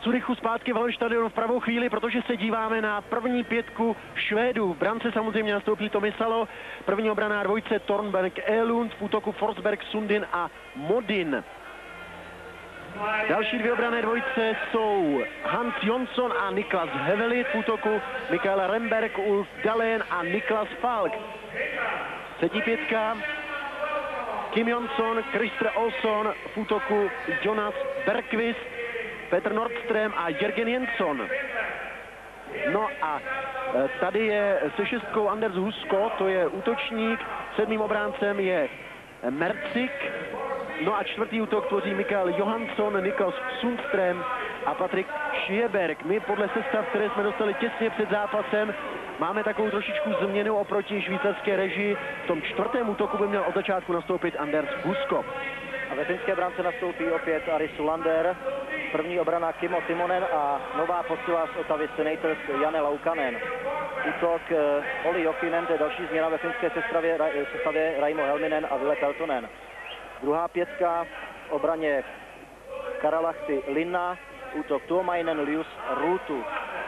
Curychu zpátky v Hallenstadionu v pravou chvíli, protože se díváme na první pětku Švédů. V brance samozřejmě nastoupí Tomi Salo, první obraná dvojce Thornberg Elund, v útoku Forsberg, Sundin a Modin. Další dvě obrané dvojice jsou Hans Jonsson a Niklas Hävelid, v útoku Mikael Remberg, Ulf Dahlén a Niklas Falk. Třetí pětka Kim Jonsson, Christer Olsson, v útoku Jonas Bergqvist, Petr Nordström a Jürgen Jensson. No a tady je se šestkou Anders Husko, to je útočník, sedmým obráncem je Mercik, no a čtvrtý útok tvoří Mikael Johansson, Niklas Sundström a Patrik Schieberg. My podle sestav, které jsme dostali těsně před zápasem, máme takovou trošičku změnu oproti švýcarské režii. V tom čtvrtém útoku by měl od začátku nastoupit Anders Husko. A ve finské brance nastoupí opět Ari Sulander, první obrana Kimmo Timonen a nová posila z Ottawy Senators Janne Laukkanen. Útok Olli Jokinen, to je další změna ve finské sestavě Raimo Helminen a Ville Peltonen. Druhá pětka v obraně Karalahti Linna, útok Tuomainen, Lius, Ruutu.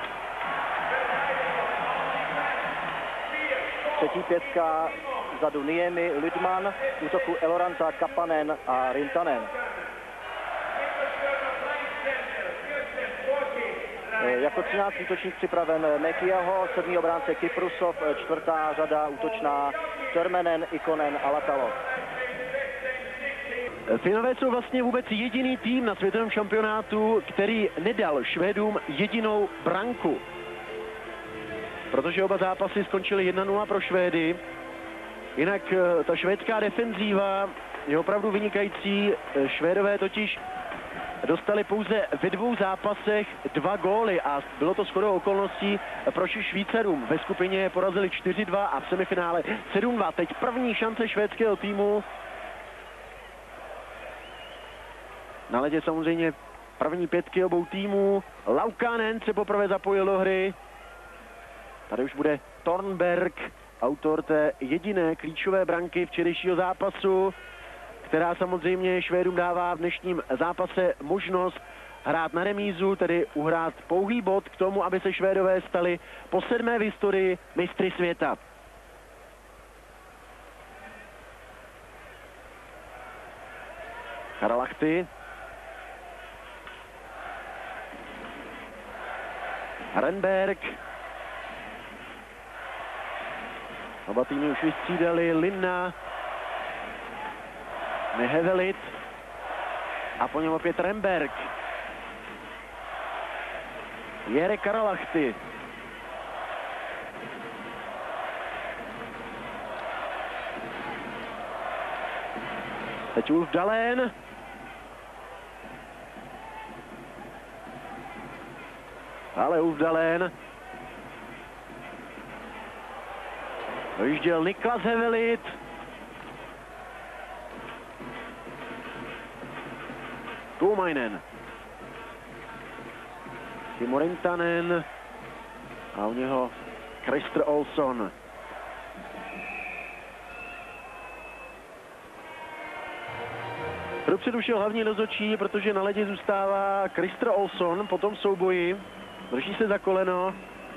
Třetí pětka vzadu Niemi, Lydman, útoku Eloranta, Kapanen a Rintanen. Jako 13 útočník připraven Mekiaho, sedmý obránce Kyprusov, čtvrtá řada útočná Törmänen, Ikonen a Latalo. Finové jsou vlastně vůbec jediný tým na světovém šampionátu, který nedal Švédům jedinou branku. Protože oba zápasy skončily 1-0 pro Švédy. Jinak ta švédská defenzíva je opravdu vynikající. Švédové totiž dostali pouze ve dvou zápasech 2 góly a bylo to shodou okolností proti Švýcarům. Ve skupině je porazili 4-2 a v semifinále 7-2. Teď první šance švédského týmu. Na ledě samozřejmě první pětky obou týmů. Laukkanen se poprvé zapojil do hry. Tady už bude Thornberg, autor té jediné klíčové branky včerejšího zápasu, která samozřejmě Švédům dává v dnešním zápase možnost hrát na remízu, tedy uhrát pouhý bod k tomu, aby se Švédové stali po 7. v historii mistry světa. Karalahti. Renberg. Oba týmy už vystřídali, Linna, Hävelid a po něm opět Remberg. Jere Karalahti. Teď Ulf Dahlén. Ale Ulf Dahlén. Dojížděl Niklas Hävelid. Tuomainen. Kimmo Rintanen. A u něho Christer Olsson. Dopředu šel hlavní rozhodčí, protože na ledě zůstává Christer Olsson po tom souboji. Drží se za koleno.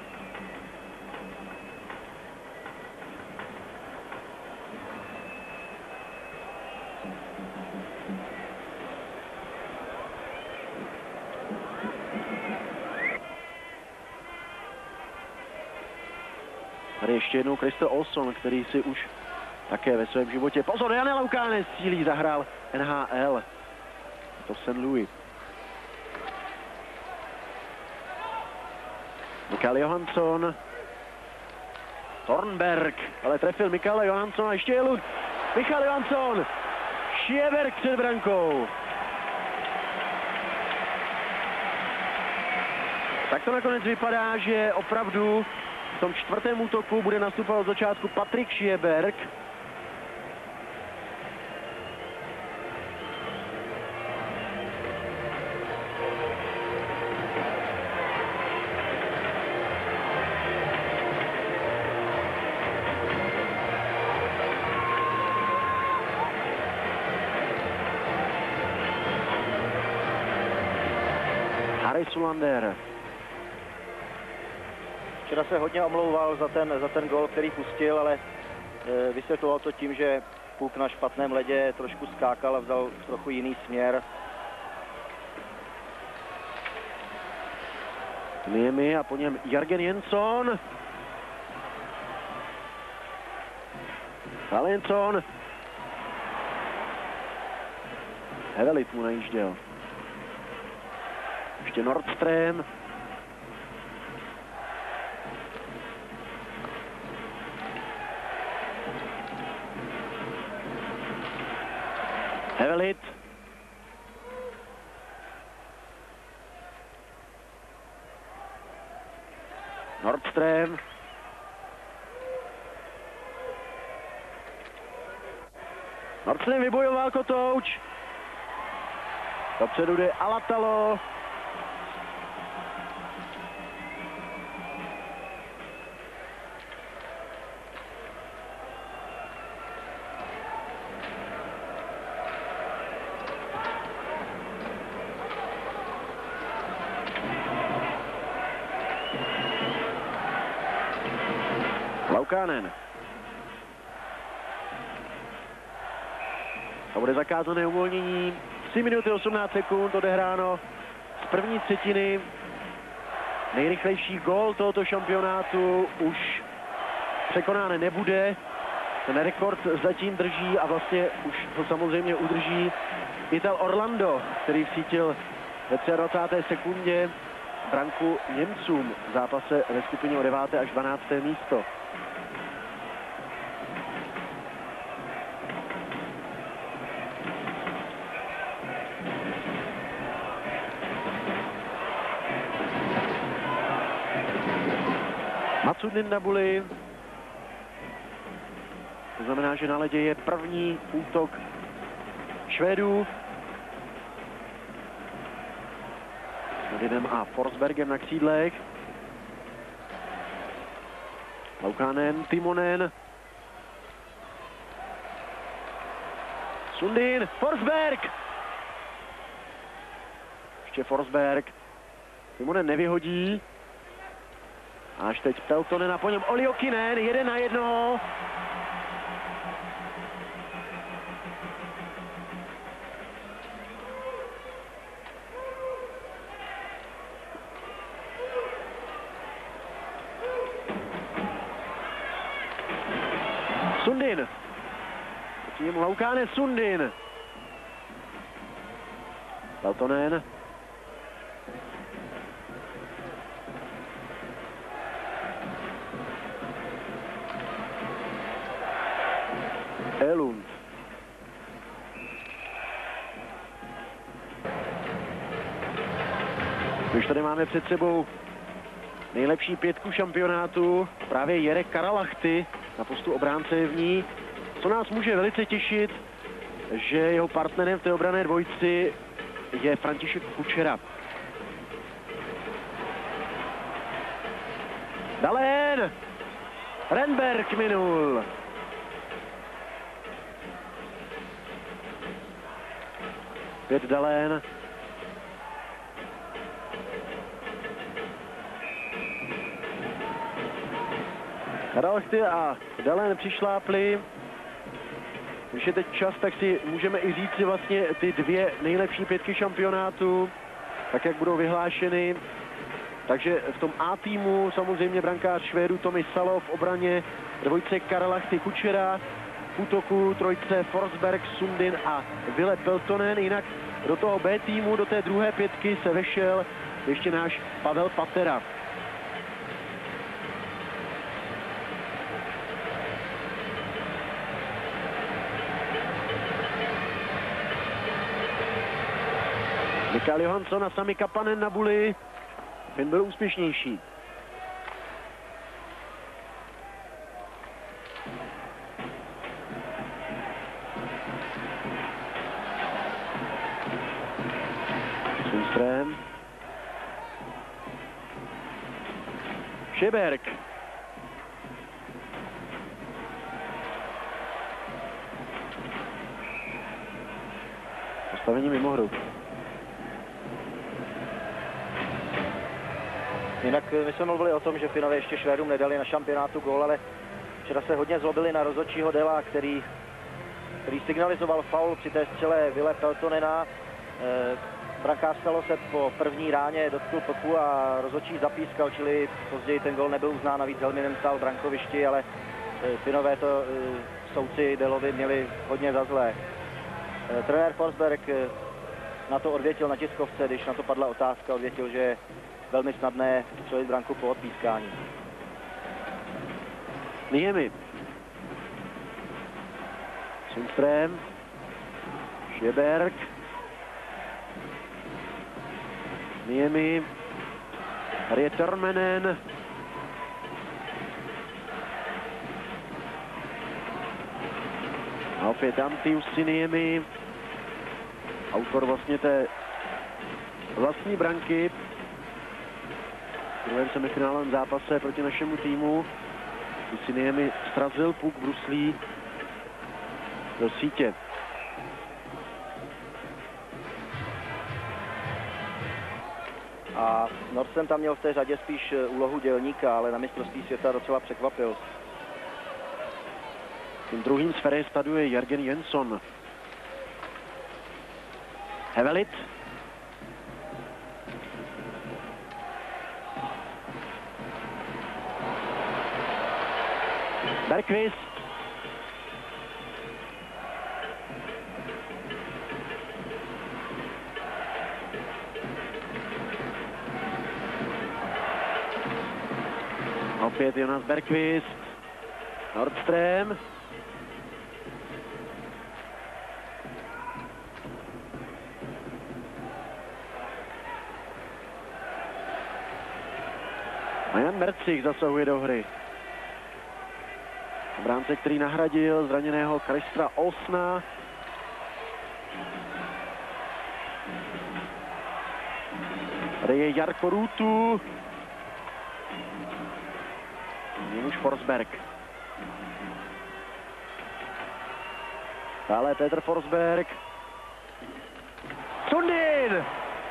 Tady ještě jednou Christer Olsson, který si už také ve svém životě... Pozor, Janne Laukkanen střílí, zahrál NHL. To St. Louis. Mikael Johansson. Thornberg, ale trefil Mikaela Johanssona, ještě je Lund. Mikael Johansson. Schieberg před brankou. Tak to nakonec vypadá, že opravdu v tom čtvrtém útoku bude nastupovat od začátku Patrik Schieberg. Arisu Lander. Včera se hodně omlouval za ten gól, který pustil, ale vysvětloval to tím, že puk na špatném ledě trošku skákal a vzal trochu jiný směr. Niemi a po něm Jörgen Jensson. Jensson. Hevelit mu najížděl. Ještě Nordström. Hevelit. Nordström. Nordström vybojoval kotouč. Dopředu jde Alatalo. Laukánen. A bude zakázané uvolnění. 3 minuty 18 sekund odehráno z první třetiny. Nejrychlejší gól tohoto šampionátu už překonán nebude. Ten rekord zatím drží a vlastně už to samozřejmě udrží Ital Orlando, který vsítil ve 23. sekundě branku Němcům v zápase ve skupině o 9. až 12. místo. Matsudin Nabuli. To znamená, že na ledě je první útok Švédů. S Nodinem a Forsbergem na křídlech. Laukánen, Timonen. Sundin, Forsberg. Ještě Forsberg. Timonen nevyhodí. Až teď Peltonen a po něm Olli Jokinen, 1-1. Sundin. Tím Laukánen, Sundin. Peltonen. Elund. Už tady máme před sebou nejlepší pětku šampionátu. Právě Jarek Karalahty na postu obránce je v ní. Co nás může velice těšit, že jeho partnerem v té obranné dvojici je František Kučera. Dahlén! Renberg minul. Pět Dahlén. Karalahty a Dahlén přišlápli. Když je teď čas, tak si můžeme i říct si vlastně ty dvě nejlepší pětky šampionátu, tak jak budou vyhlášeny. Takže v tom A týmu samozřejmě brankář Švédů Tomi Salo, v obraně dvojce Karalahty Kučera, v útoku trojce Forsberg, Sundin a Ville Peltonen. Jinak do toho B týmu, do té druhé pětky se vešel ještě náš Pavel Patera. Mikael Johansson a Sami Kapanen na Buli. Ten byl úspěšnější. Sundström. Šeberg. Postavení mimo hru. Jinak my jsme mluvili o tom, že Finové ještě Švédům nedali na šampionátu gól, ale včera se hodně zlobili na rozhodčího Dela, který signalizoval faul při té střele Ville Peltonena. Brankář stalo se po první ráně, dotkl plku a rozhodčí zapískal, čili později ten gól nebyl uznán, navíc Helminen stál v brankovišti, ale Finové to soudci Delovi měli hodně za zlé. Trenér Forsberg na to odvětil na tiskovce, když na to padla otázka, odvětil, že je velmi snadné střelit branku po odpískání. Niemi. Sundström. Sjöberg. Niemi. Harry Törmänen. A opět Antti Niemi. Autor vlastně té vlastní branky v druhém semifinálovém zápase proti našemu týmu. Niemi srazil puk bruslí do sítě. A Norsen tam měl v té řadě spíš úlohu dělníka, ale na mistrovství světa docela překvapil. Tím druhým z Färjestadu je Jörgen Jönsson. Hävelid. Bergqvist. Opět Jonas Bergqvist. Nordström. A Jan Mercich zasahuje do hry. Obránce, který nahradil zraněného Kristra Olsna. Tady je Jarko Ruutu. Už Forsberg. Dále Petr Forsberg. Sundin!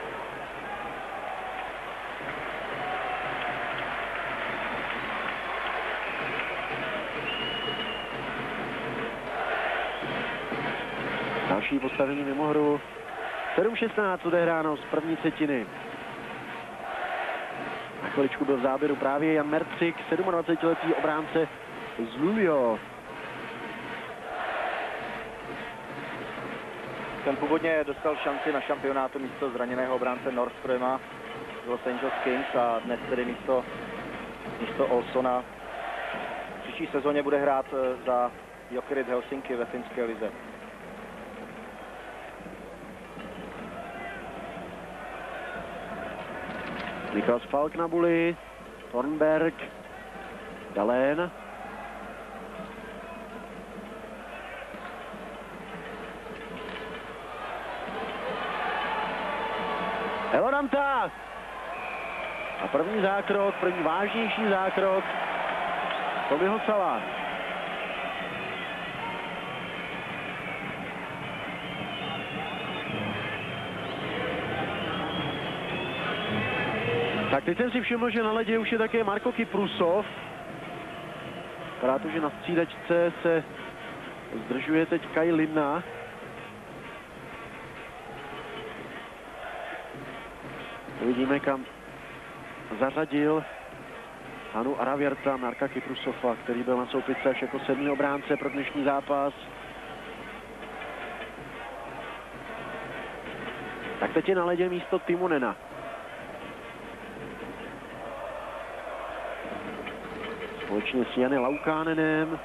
Další postavení mimo hru. 7:16 odehráno z první třetiny. Na chviličku byl v záběru právě Jan Mercik, 27letý obránce z Luleå. Ten původně dostal šanci na šampionátu místo zraněného obránce Nordströma z Los Angeles Kings a dnes tedy místo Olsona. V příští sezóně bude hrát za Jokerit Helsinki ve finské lize. Niklas Falk na buli, Thornberg, Dahlén. Eloranta! A první zákrok, první vážnější zákrok Tomiho Sala. Tak teď jsem si všiml, že na ledě už je také Marko Kyprusov. Vypadá to, že na střídačce se zdržuje teď Kai Linna. Uvidíme, kam zařadil Hanu Aravěrta, Marka Kyprusova, který byl na soupisce až jako 7. obránce pro dnešní zápas. Tak teď je na ledě místo Timonena. Společně s Jany Laukánenem.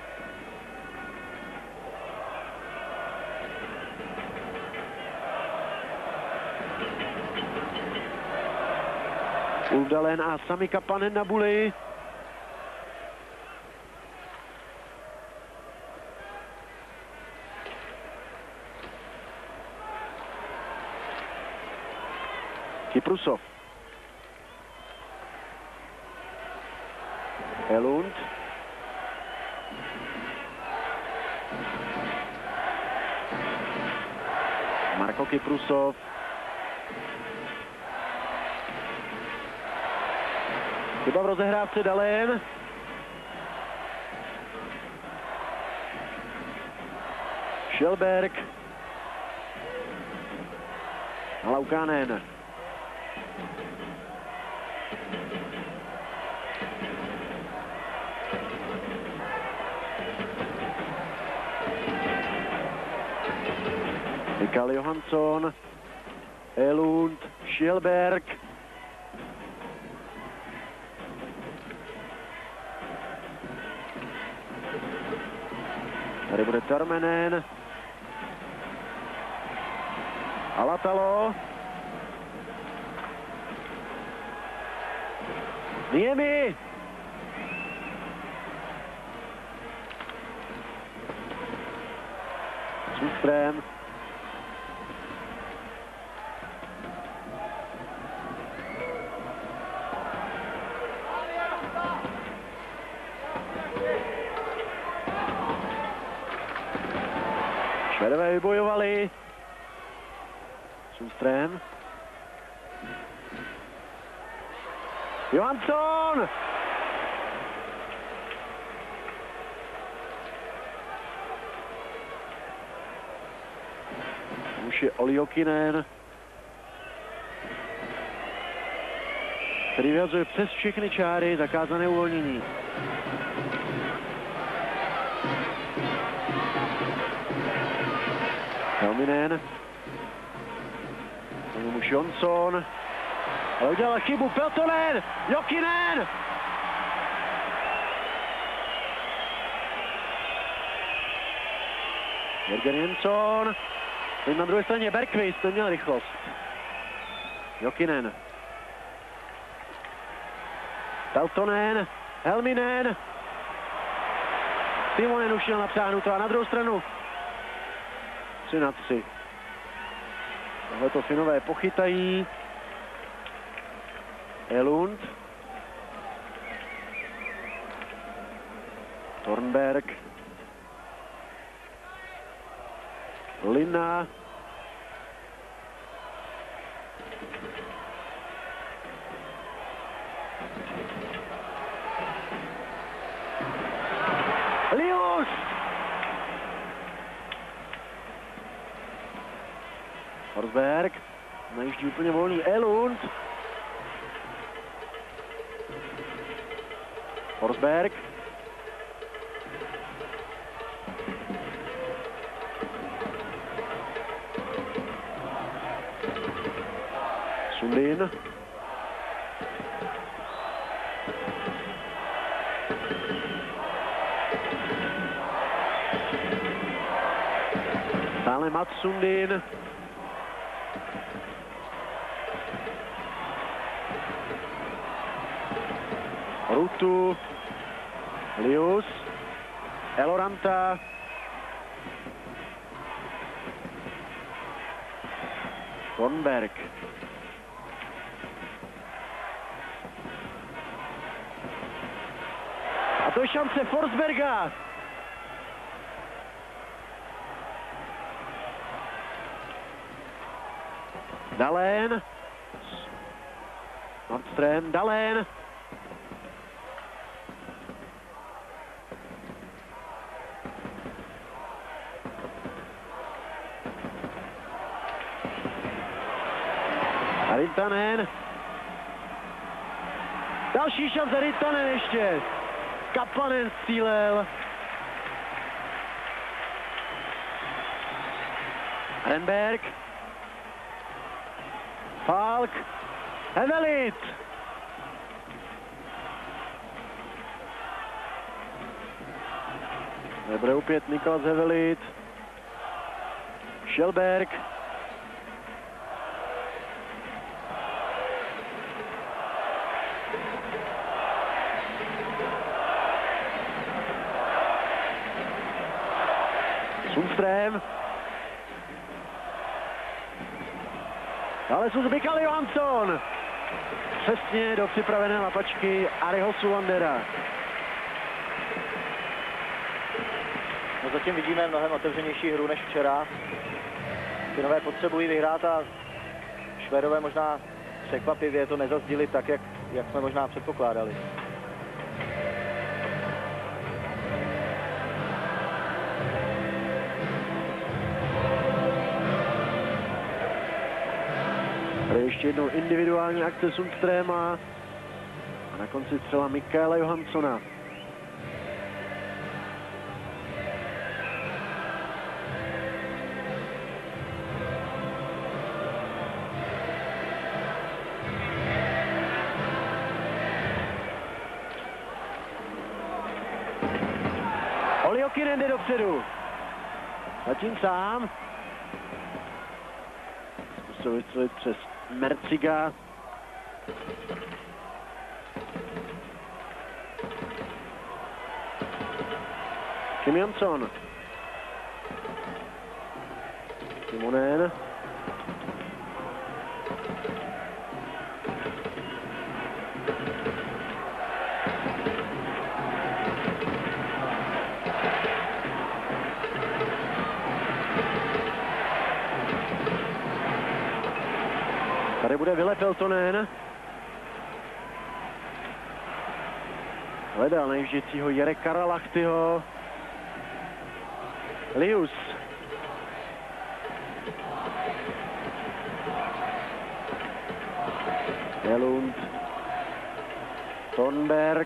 Ulf Dahlén a Sami Kapanen na buli. Kyprusov. Elund. Marko Kyprusov. Chyba v rozehrávce Dahlén. Schjelberg. A Laukkanen. Mikael Johansson. Elund. Schjelberg. Tady bude Tarmenen. Alatalo. Niemi. Sustrém. Švédové vybojovali. Sundström. Johansson! Už je Olli Jokinen, který vyhazuje přes všechny čáry, zakázané uvolnění. Helminen. Už Jonsson. Ale udělal chybu Peltonen. Jokinen. Jörgen Jensson. Teď na druhé straně Bergqvist, neměl rychlost. Jokinen. Peltonen. Helminen. Timonen už šel napřáhnuto a na druhou stranu 3-3. Tohle to Finové pochytají. Elund. Thornberg. Linna. Lius. Forsberg. Najíždí úplně volný Elund. Forsberg. Sundin. Stále Mats Sundin. Rutu. Lius. Eloranta. Thornberg. A to je šance Forsberga. Dahlén. Nordström. Dahlén. Rintanen. Další šance Rintanen ještě. Kapanen střílel. Renberg. Falk. Hevelit. Nebude opět Niklas Hevelit. Schjelberg. Sundström. Ale Mikael Johansson. Přesně do připravené lapačky Ariho Sulandera. No zatím vidíme mnohem otevřenější hru než včera. Finové potřebují vyhrát a Švédové možná překvapivě to nezazděli tak, jak jak jsme možná předpokládali. Tady ještě jednou individuální akce Sundströma a na konci střela Mikaela Johanssona. Olli Jokinen jde dopředu. Zatím sám. Zkusil vystřelit přes Merciga. Kim Jonsson. Timonen. Tady bude Ville Peltonen. Hledal nejvždycího Jere Karalahtyho. Lius. Elund. Thornberg.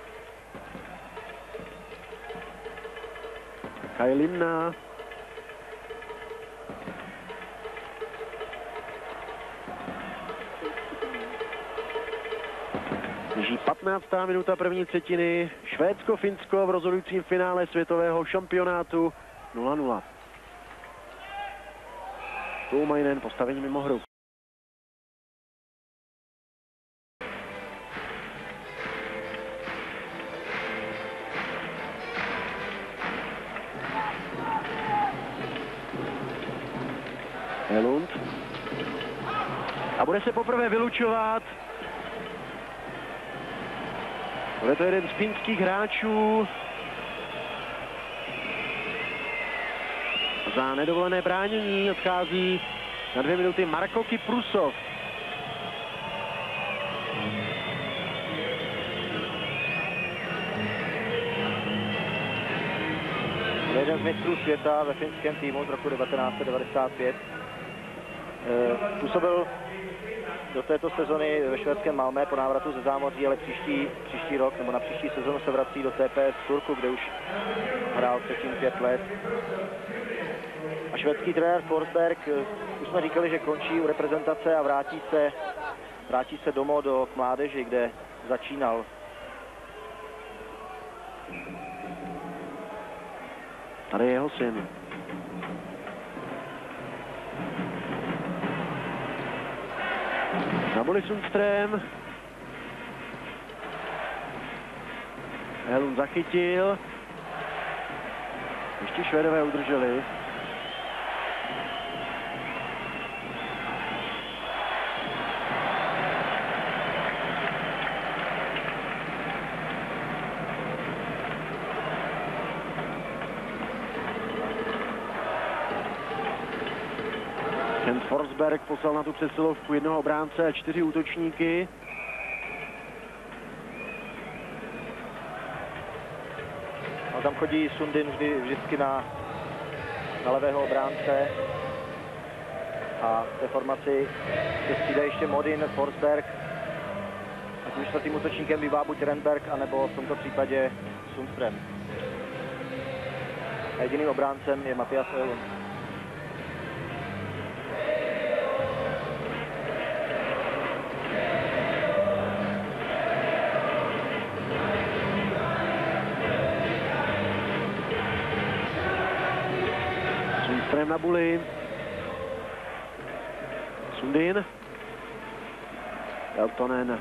Kai Limna. Běží 15. minuta první třetiny. Švédsko-Finsko v rozhodujícím finále světového šampionátu 0-0. Tuumainen postavení mimo hru. Elund. A bude se poprvé vylučovat. Bude to jeden z finských hráčů. Za nedovolené bránění odchází na 2 minuty Marko Kyprusov. Jeden z mistrů světa ve finském týmu z roku 1995. Působil do této sezony ve švédském Malmö po návratu ze zámoří, ale příští rok nebo na příští sezonu se vrací do TPS Turku, kde už hrál předtím 5 let. A švédský trenér Forsberg, už jsme říkali, že končí u reprezentace a vrátí se domů k mládeži, kde začínal. Tady je jeho syn. Na boli Sundström. Elund zachytil. Ještě Švédové udrželi. Kent Forsberg poslal na tu přesilovku jednoho obránce a 4 útočníky. A tam chodí Sundin vždycky na levého obránce. A v té formaci se střídá ještě Modin, Forsberg. A tím 4. útočníkem bývá buď Renberg, anebo v tomto případě Sundström. A jediným obráncem je Mattias Elund. Sundström na buli. Sundin. Peltonen.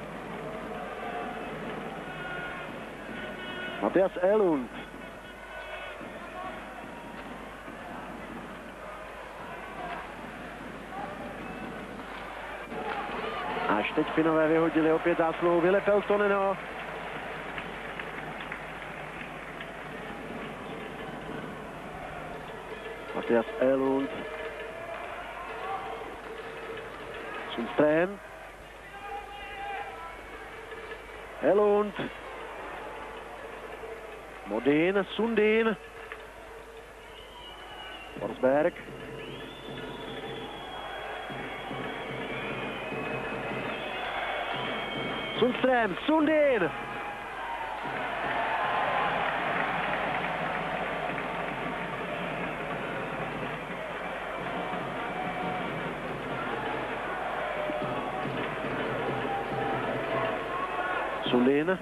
Mattias Elund. Až teď Finové vyhodili opět zásluhou Ville Peltoneno. Mattias Elund. Sundström. Elund. Modin, Sundin. Forsberg. Sundström, Sundin. Sundin.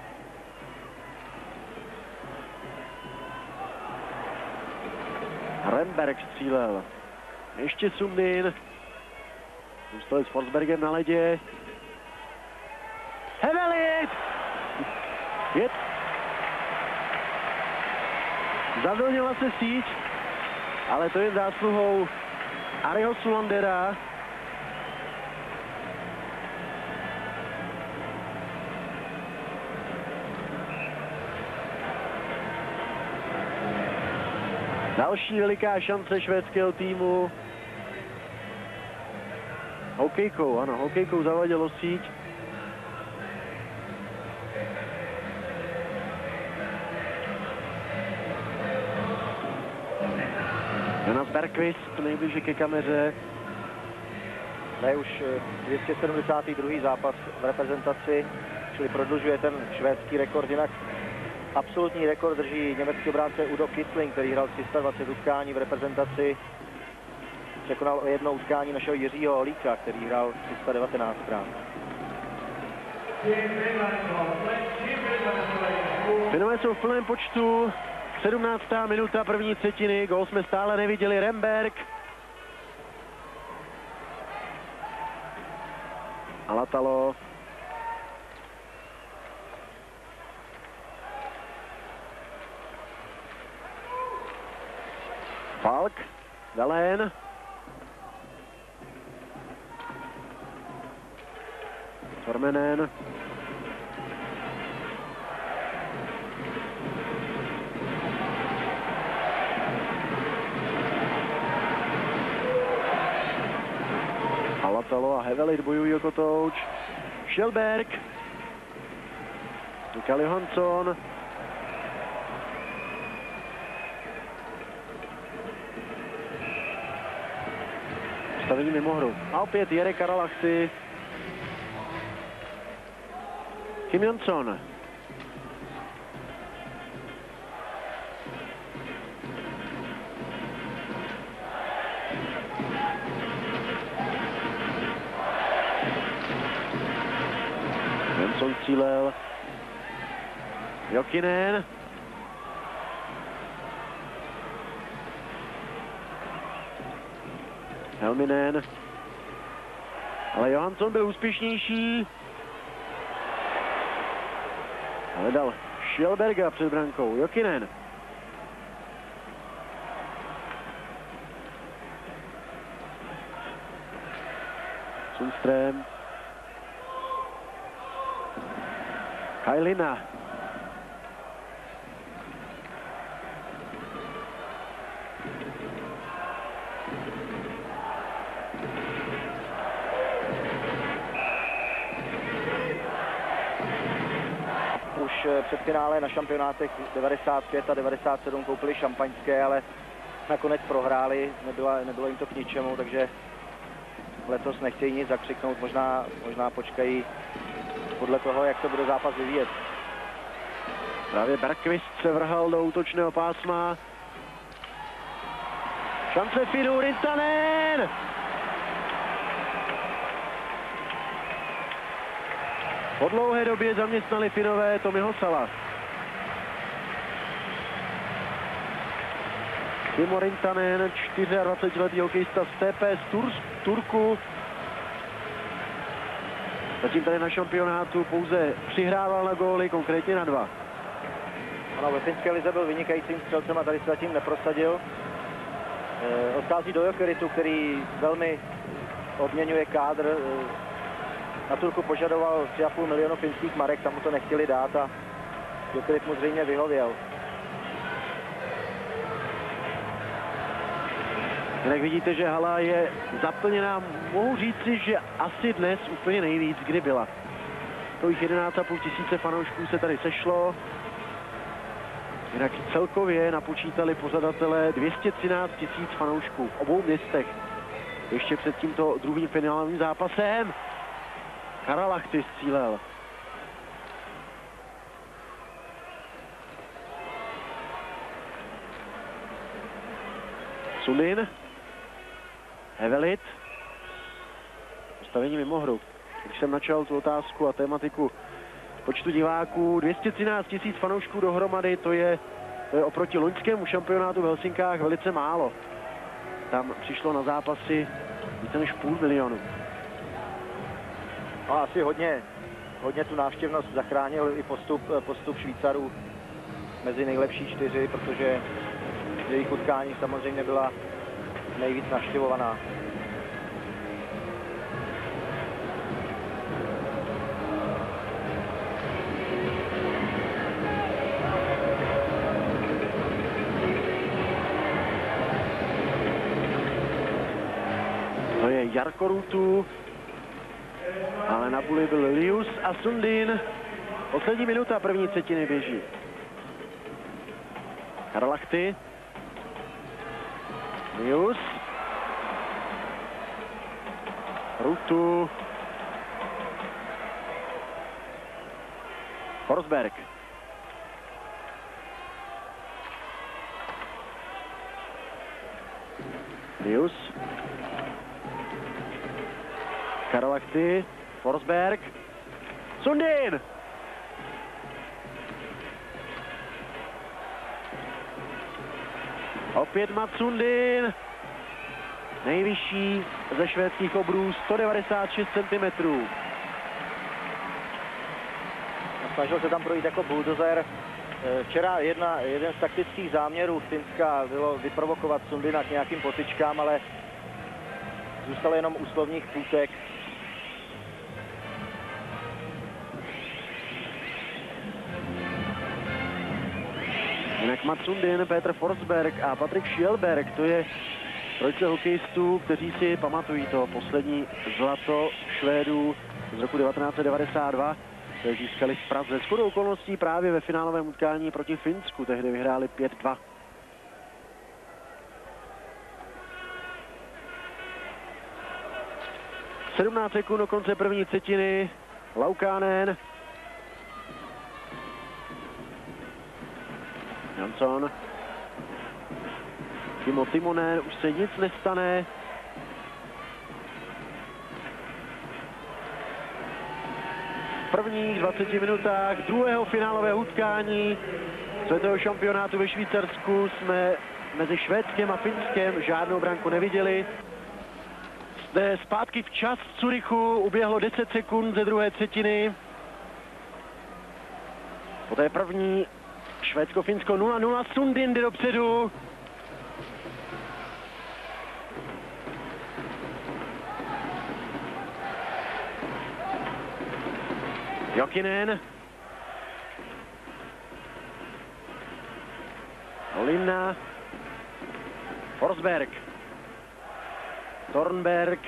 Remberg střílel. Ještě Sundin. Zůstali s Forsbergem na ledě. Hevelit! Zavlnila se síť, ale to je zásluhou Ariho Sulandera. Další veliká šance švédského týmu. Hokejkou, ano, hokejkou zavadilo síť. Jonas Bergqvist nejbliže ke kameře. To je už 272. zápas v reprezentaci, čili prodlužuje ten švédský rekord. Jinak absolutní rekord drží německý obránce Udo Kiessling, který hrál 320 utkání v reprezentaci. Překonal o jedno utkání našeho Jiřího Holíka, který hrál 319krát. Finové jsou v plném počtu. 17. minuta první třetiny. Gól jsme stále neviděli. Remberg. Alatalo. Falk. Dahlén. Tormenen. Alatalo a Hevelit bojují o kotouč. Kjellberg. Mikael Johansson. Stavení mimo hru. A opět Jere Karalachci. Kim Jonsson. Jonsson střílel. Jokinen. Helminen. Ale Johansson byl úspěšnější. Ale dal Kjellberga před brankou. Jokinen. Sundström. Kajlina. Před finále na šampionátech 95 a 97 koupili šampaňské, ale nakonec prohráli, nebylo jim to k ničemu, takže letos nechtějí nic zakřiknout, možná počkají podle toho, jak se bude zápas vyvíjet. Právě Bergqvist se vrhal do útočného pásma. Šance Finů, Rintanen! Po dlouhé době zaměstnali Finové Tomiho Sala. Timo Rintanen, 24-letý hokejista z TPS Turku. Zatím tady na šampionátu pouze přihrával na góly, konkrétně na 2. Ano, ve finské lize byl vynikajícím střelcem a tady se zatím neprosadil. Odchází do Jokeritu, který velmi obměňuje kádr. Na Turku požadoval 3,5 milionu finských marek, tam mu to nechtěli dát a Jokerit mu zřejmě vyhověl. Jak vidíte, že hala je zaplněná, mohu říci, že asi dnes úplně nejvíc, kdy byla. Takových 11,5 tisíce fanoušků se tady sešlo. Jinak celkově napočítali pořadatelé 213 tisíc fanoušků v obou městech. Ještě před tímto druhým finálovým zápasem. Karalahti střílel. Sundin. Hevelit. Postavení mimo hru. Když jsem načal tu otázku a tématiku počtu diváků, 213 tisíc fanoušků dohromady, to je oproti loňskému šampionátu v Helsinkách velice málo. Tam přišlo na zápasy více než 500 000. No, asi hodně tu návštěvnost zachránil i postup Švýcarů mezi nejlepší 4, protože jejich utkání samozřejmě byla nejvíc navštěvovaná. To je Jarko Ruutu, ale na buli byl Lius a Sundin. Poslední minuta první třetiny běží. Karalahti. Lius. Ruutu. Forsberg. Lius. Karalahti. Forsberg. Sundin. Opět Mats Sundin. Nejvyšší ze švédských obrů, 196 cm. Snažil se tam projít jako buldozer. Včera jeden z taktických záměrů Finska bylo vyprovokovat Sundina k nějakým potyčkám, ale zůstal jenom u slovních půtek. Jinak Mats Sundin, Petr Forsberg a Patrik Schielberg, to je trojice hokejistů, kteří si pamatují to poslední zlato Švédů z roku 1992, které získali v Praze. Shodou okolností právě ve finálovém utkání proti Finsku, tehdy vyhráli 5-2. – 17 sekund do konce první třetiny. Laukkanen. Jansson. Kimmo Timonen, už se nic nestane. V prvních 20 minutách druhého finálového utkání světového šampionátu ve Švýcarsku jsme mezi Švédskem a Finskem žádnou branku neviděli. Zde zpátky včas v Curychu uběhlo 10 sekund ze druhé třetiny. Poté první Švédsko-Finsko 0-0, Sundin jde dopředu. Jokinen. Linna. Forsberg. Thornberg.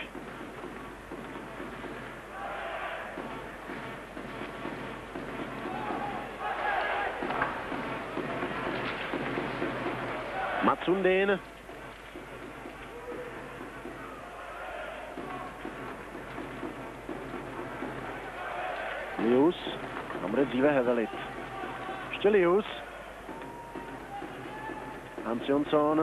Mats Sundin. Lius. Tam bude dříve Hevelit. Ještě Lius. Hans Jonsson.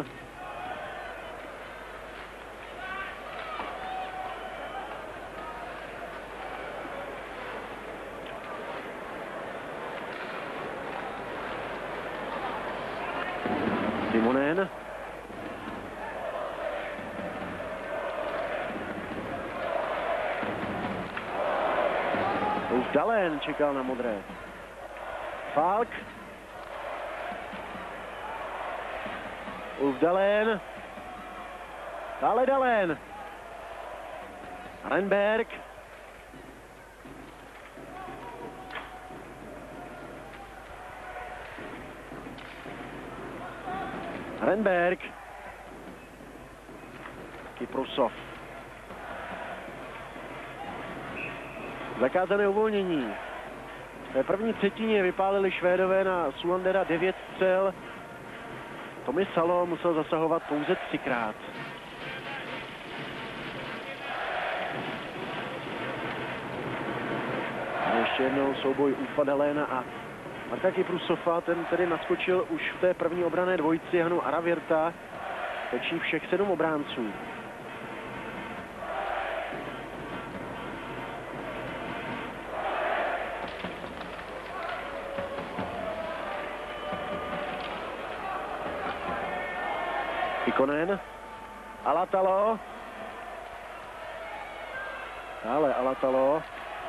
Timonen. Už Dahlén čekal na modré. Falk. Ulf Dahlén. Dále Dahlén. Renberg. Renberg. Kyprusov. Zakázané uvolnění. Ve první třetině vypálili Švédové na Sulandera 9 střel. Tommy Salo musel zasahovat pouze 3krát. A ještě jednou souboj Ulfa Daléna a Marka Kyprusova, ten tedy naskočil už v té první obranné dvojici Hanu Aravirta. Točí všech 7 obránců. Ikonen, Alatalo, dále Alatalo,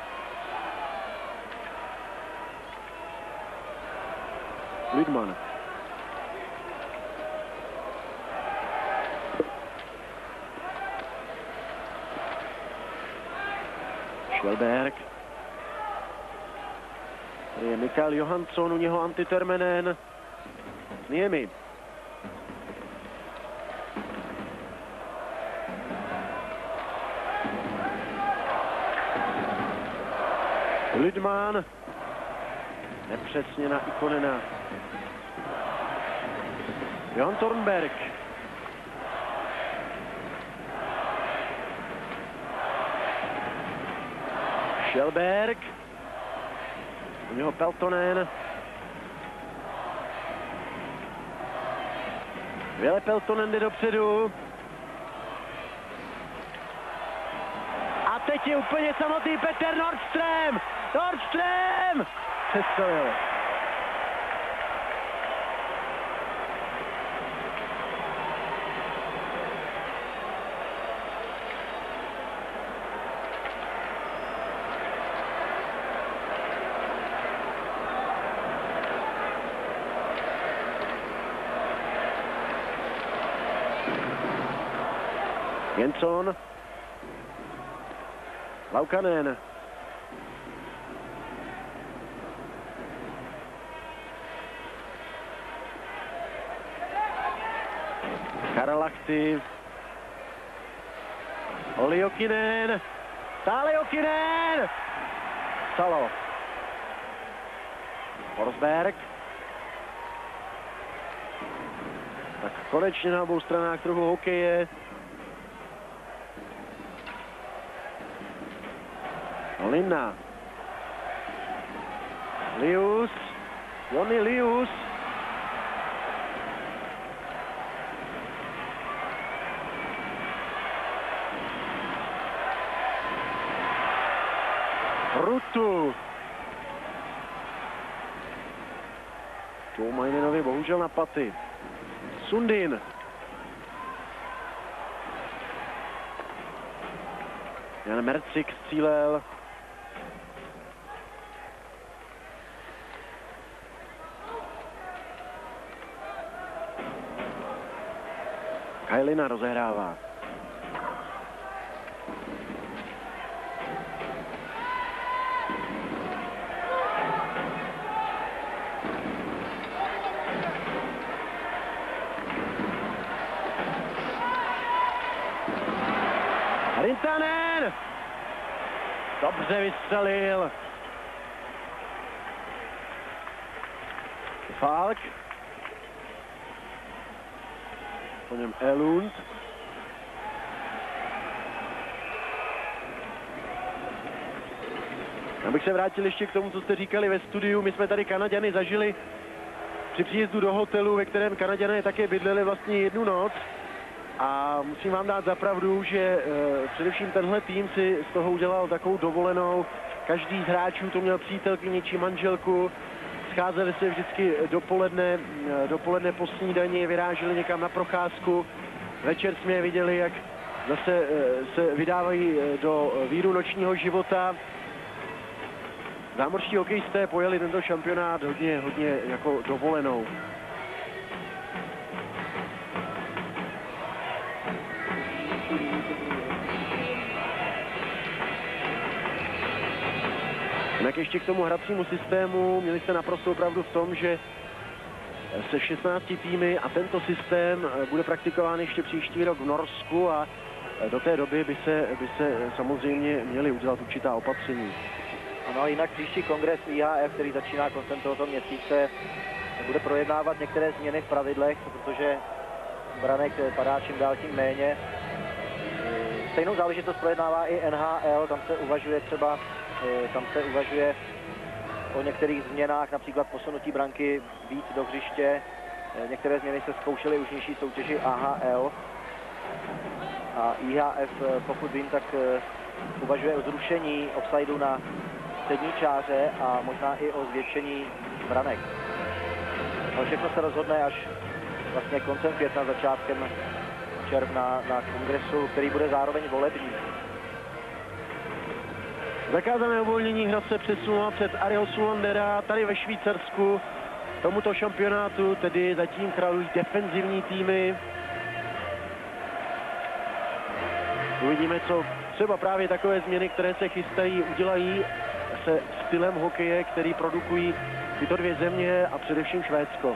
Lidman, Schwellberg, tady je Mikael Johansson, u něho Antti Termenen, Niemi. Lidman, nepřesně na Ikonena. Johan Thornberg. Schwellberg. U něho Peltonen. Ville Peltonen jde dopředu. A teď je úplně samotný Peter Nordström. Nordström! Přestřelil. Jensson. Laukanen. Karalahti. Olli Jokinen. Stále Jokinen. Salo. Forsberg. Tak konečně na obou stranách trochu hokeje. Linna. Lius. Joni Lius. Rutu. Tuomainenovi bohužel na paty. Sundin. Jan Mercik střílel. Kajlina rozehrává. Rintanen! Dobře vystřelil. Falk. Po něm Elund. Abych se vrátil ještě k tomu, co jste říkali ve studiu. My jsme tady Kanaďany zažili při příjezdu do hotelu, ve kterém Kanaďané také bydleli vlastně jednu noc. A musím vám dát za pravdu, že především tenhle tým si z toho udělal takovou dovolenou. Každý z hráčů to měl přítelkyni či manželku. Scházeli se vždycky dopoledne po snídani, vyráželi někam na procházku. Večer jsme je viděli, jak zase se vydávají do víru nočního života. Zámořští hokejisté pojeli tento šampionát hodně jako dovolenou. Jinak ještě k tomu hracímu systému měli jste naprosto pravdu v tom, že se 16 týmy a tento systém bude praktikován ještě příští rok v Norsku a do té doby by se samozřejmě měly udělat určitá opatření. No a jinak příští kongres IHF, který začíná koncem tohoto měsíce, bude projednávat některé změny v pravidlech, protože branek padá čím dál tím méně. Stejnou záležitost projednává i NHL, tam se uvažuje o některých změnách, například posunutí branky víc do hřiště. Některé změny se zkoušely už nižší soutěži AHL. A IHF, pokud vím, tak uvažuje o zrušení offsideu na střední čáře a možná i o zvětšení branek. Ale všechno se rozhodne až vlastně koncem května, začátkem června na kongresu, který bude zároveň volební. Zakázané uvolnění hra se přesunula před Arihosu Landera tady ve Švýcarsku. Tomuto šampionátu tedy zatím králují defenzivní týmy. Uvidíme, co třeba právě takové změny, které se chystají, udělají se stylem hokeje, který produkují tyto dvě země a především Švédsko.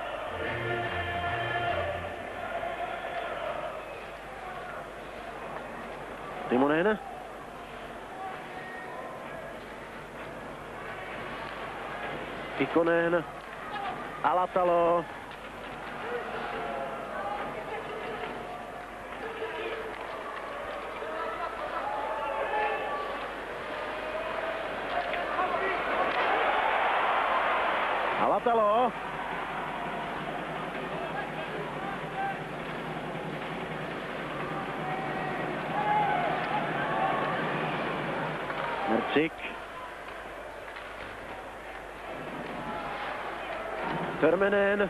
Timonen. Ikonen. Alatalo. Alatalo. Mercik. Termenen.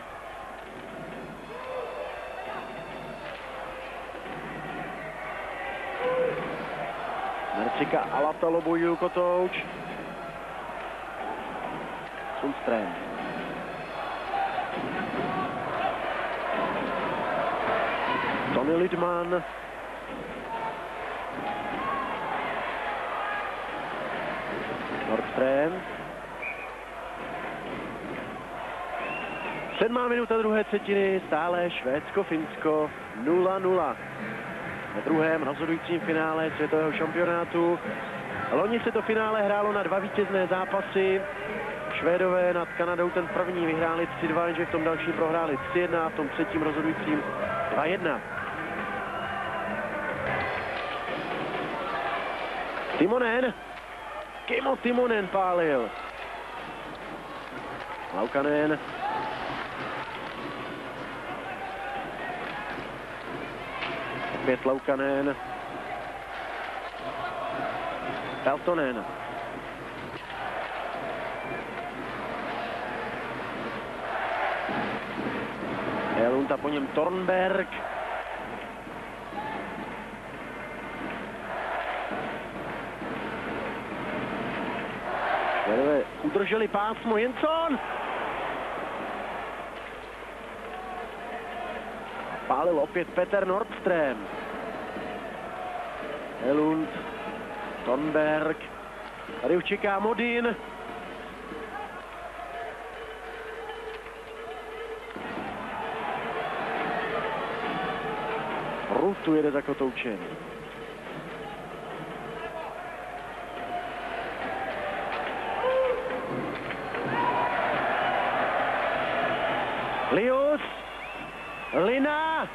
Mercika Alatalo bojují kotouč. Sundström. Tony Lidman. Nordström. 7. minuta druhé třetiny, stále Švédsko-Finsko 0-0. Ve druhém rozhodujícím finále světového šampionátu. Loni se to finále hrálo na 2 vítězné zápasy. Švédové nad Kanadou ten první vyhráli 3-2, jenže v tom dalším prohráli 3-1 a v tom třetím rozhodujícím 2-1. Timonen. Kimmo Timonen pálil. Laukanen. Opět Laukanen. Peltonen. Elund a po něm Thornberg. Švédové udrželi pásmo. Jensson! Pálil opět Peter Nordström. Elund. Thornberg. Tady už čeká Modin. Rutu jede za kotoučem. Lius. Lina.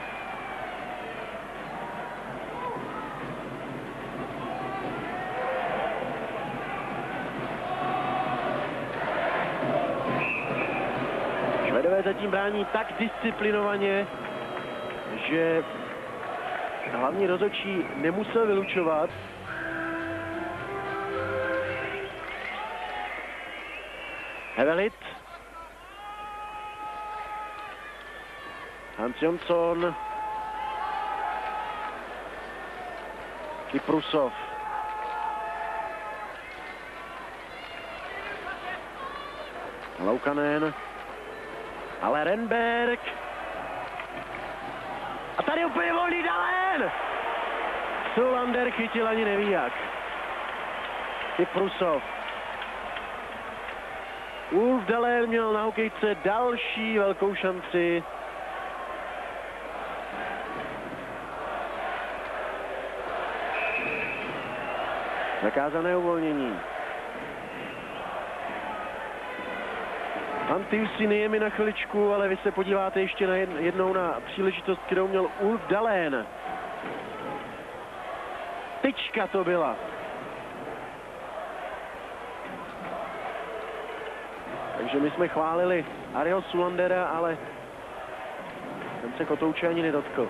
Švédové zatím brání tak disciplinovaně, že hlavní rozhodčí nemusel vylučovat. Hevelit. Hans Jonsson. Kyprusov. Laukanen. Ale Renberg. A tady úplně volný Dahlén. Sulander chytil ani neví jak. Kyprusov. Ulf Dahlén měl na hokejce další velkou šanci. Zakázané uvolnění. Antiusiny je mi na chviličku, ale vy se podíváte ještě na jednou na příležitost, kterou měl Ulf Dahlén. Tyčka to byla. Takže my jsme chválili Ariho Sulandera, ale ten se kotouče ani nedotkl.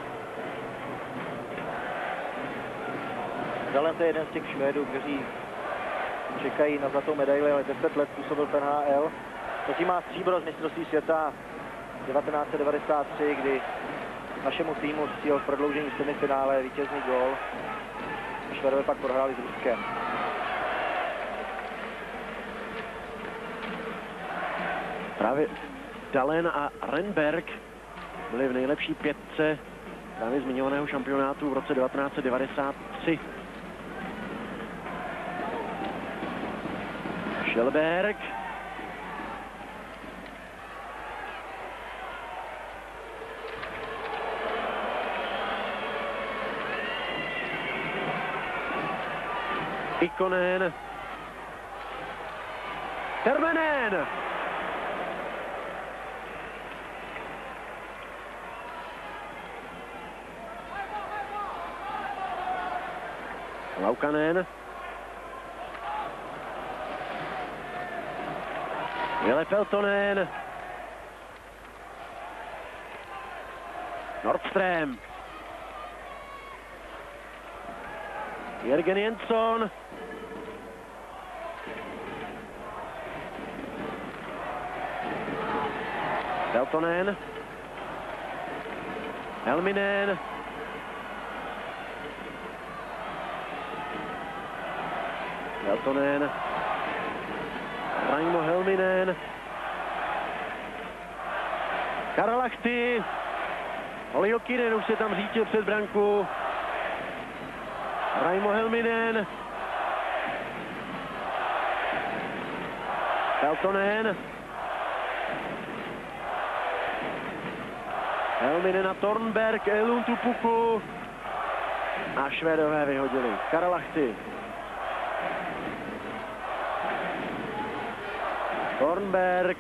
Dahlén to je jeden z těch Švédů, kteří čekají na zlatou medaili, ale 10 let působil v NHL. Zatím má stříbro z mistrovství světa 1993, kdy našemu týmu střílel v prodloužení semifinále vítězný gól. Švédové pak prohráli s Ruskem. Právě Dahlén a Renberg byli v nejlepší pětce právě zmiňovaného šampionátu v roce 1993. Kjellberg. Ikonen. Tervenen. Laukanen. Ville Peltonen. Nordström. Jörgen Jensson. Peltonen. Helminen. Peltonen. Raimo Helminen. Karalahti. Olli Jokinen už se tam řítil před branku. Raimo Helminen. Peltonen. Helminen a Thornberg, Elun tu puku. A Švédové vyhodili. Karalahti. Thornberg.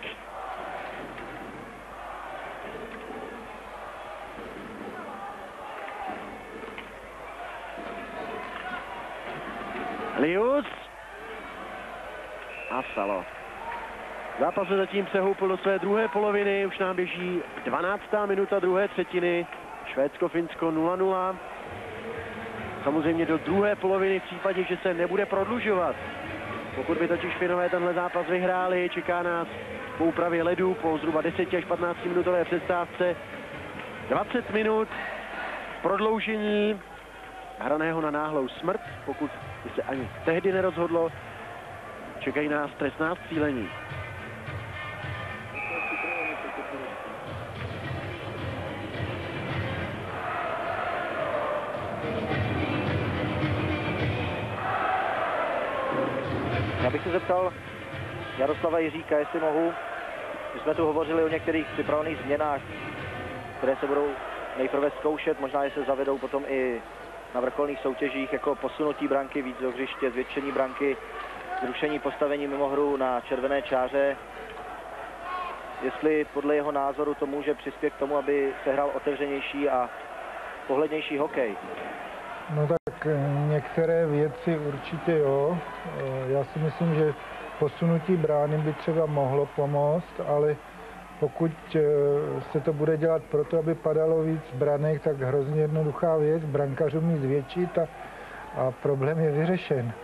Lius. A Salo. Zápas se zatím přehoupl do své druhé poloviny. Už nám běží 12. minuta druhé třetiny. Švédsko-Finsko 0-0. Samozřejmě do druhé poloviny v případě, že se nebude prodlužovat. Pokud by totiž Finové tenhle zápas vyhráli, čeká nás po úpravě ledu po zhruba 10 až 15 minutové přestávce 20 minut prodloužení hraného na náhlou smrt. Pokud by se ani tehdy nerozhodlo, čekají nás trestná střílení. Já bych se zeptal Jaroslava Jiříka, jestli mohu. My jsme tu hovořili o některých připravených změnách, které se budou nejprve zkoušet, možná je se zavedou potom i na vrcholných soutěžích, jako posunutí branky víc do hřiště, zvětšení branky, zrušení postavení mimo hru na červené čáře. Jestli podle jeho názoru to může přispět k tomu, aby se hrál otevřenější a pohlednější hokej. No tak některé věci určitě jo. Já si myslím, že posunutí brány by třeba mohlo pomoct, ale pokud se to bude dělat proto, aby padalo víc branek, tak hrozně jednoduchá věc, brankařům ji zvětšit a problém je vyřešen.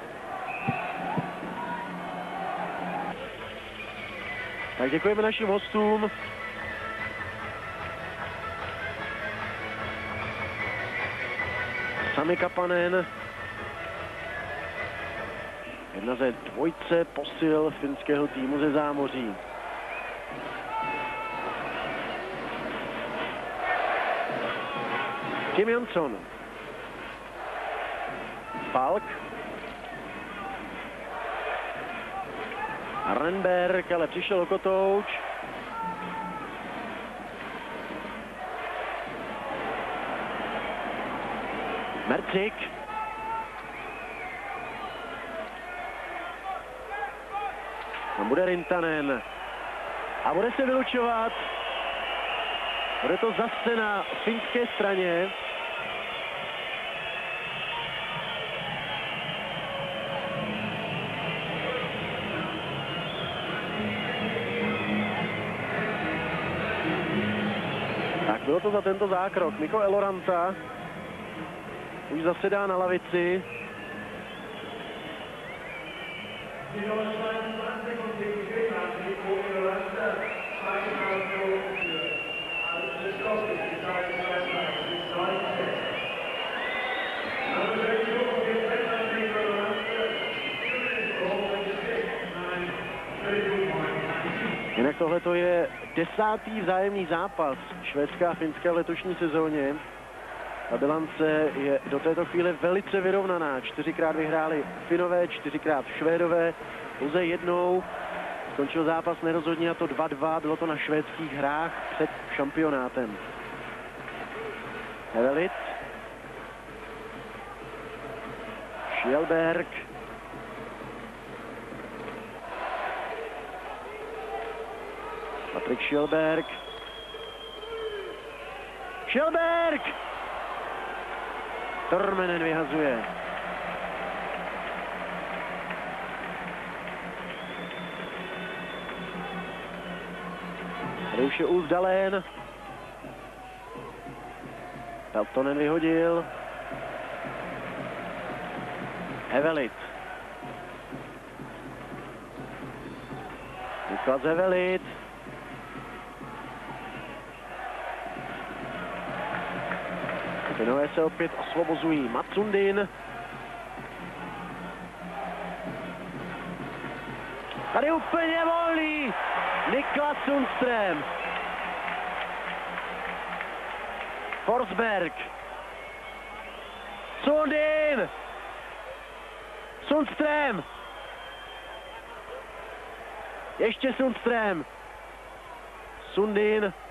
Tak děkujeme našim hostům. Sami Kapanen. Jedna ze dvojce posil finského týmu ze zámoří. Kim Jonsson. Falk. Renberg, ale přišel Kotouč. Mercik. Tam bude Rintanen. A bude se vylučovat. Bude to zase na finské straně. Tak bylo to za tento zákrok. Mikko Eloranta už zasedá na lavici. Jinak tohle je 10. vzájemný zápas Švédska a Finska v letošní sezóně. Ta bilance je do této chvíle velice vyrovnaná. 4krát vyhráli Finové, 4krát Švédové. Pouze jednou skončil zápas nerozhodně, a to 2-2. Bylo to na švédských hrách před šampionátem. Hevelit. Kjellberg. Patrik Kjellberg. Kjellberg! Tormenen vyhazuje. Tady už je Ulf Dahlén. Peltonen vyhodil. Hevelit. Niklas Hevelit. Finové se opět osvobozují. Mats Sundin. Tady úplně volný Niklas Sundström. Forsberg. Sundin. Sundström. Ještě Sundström. Sundin.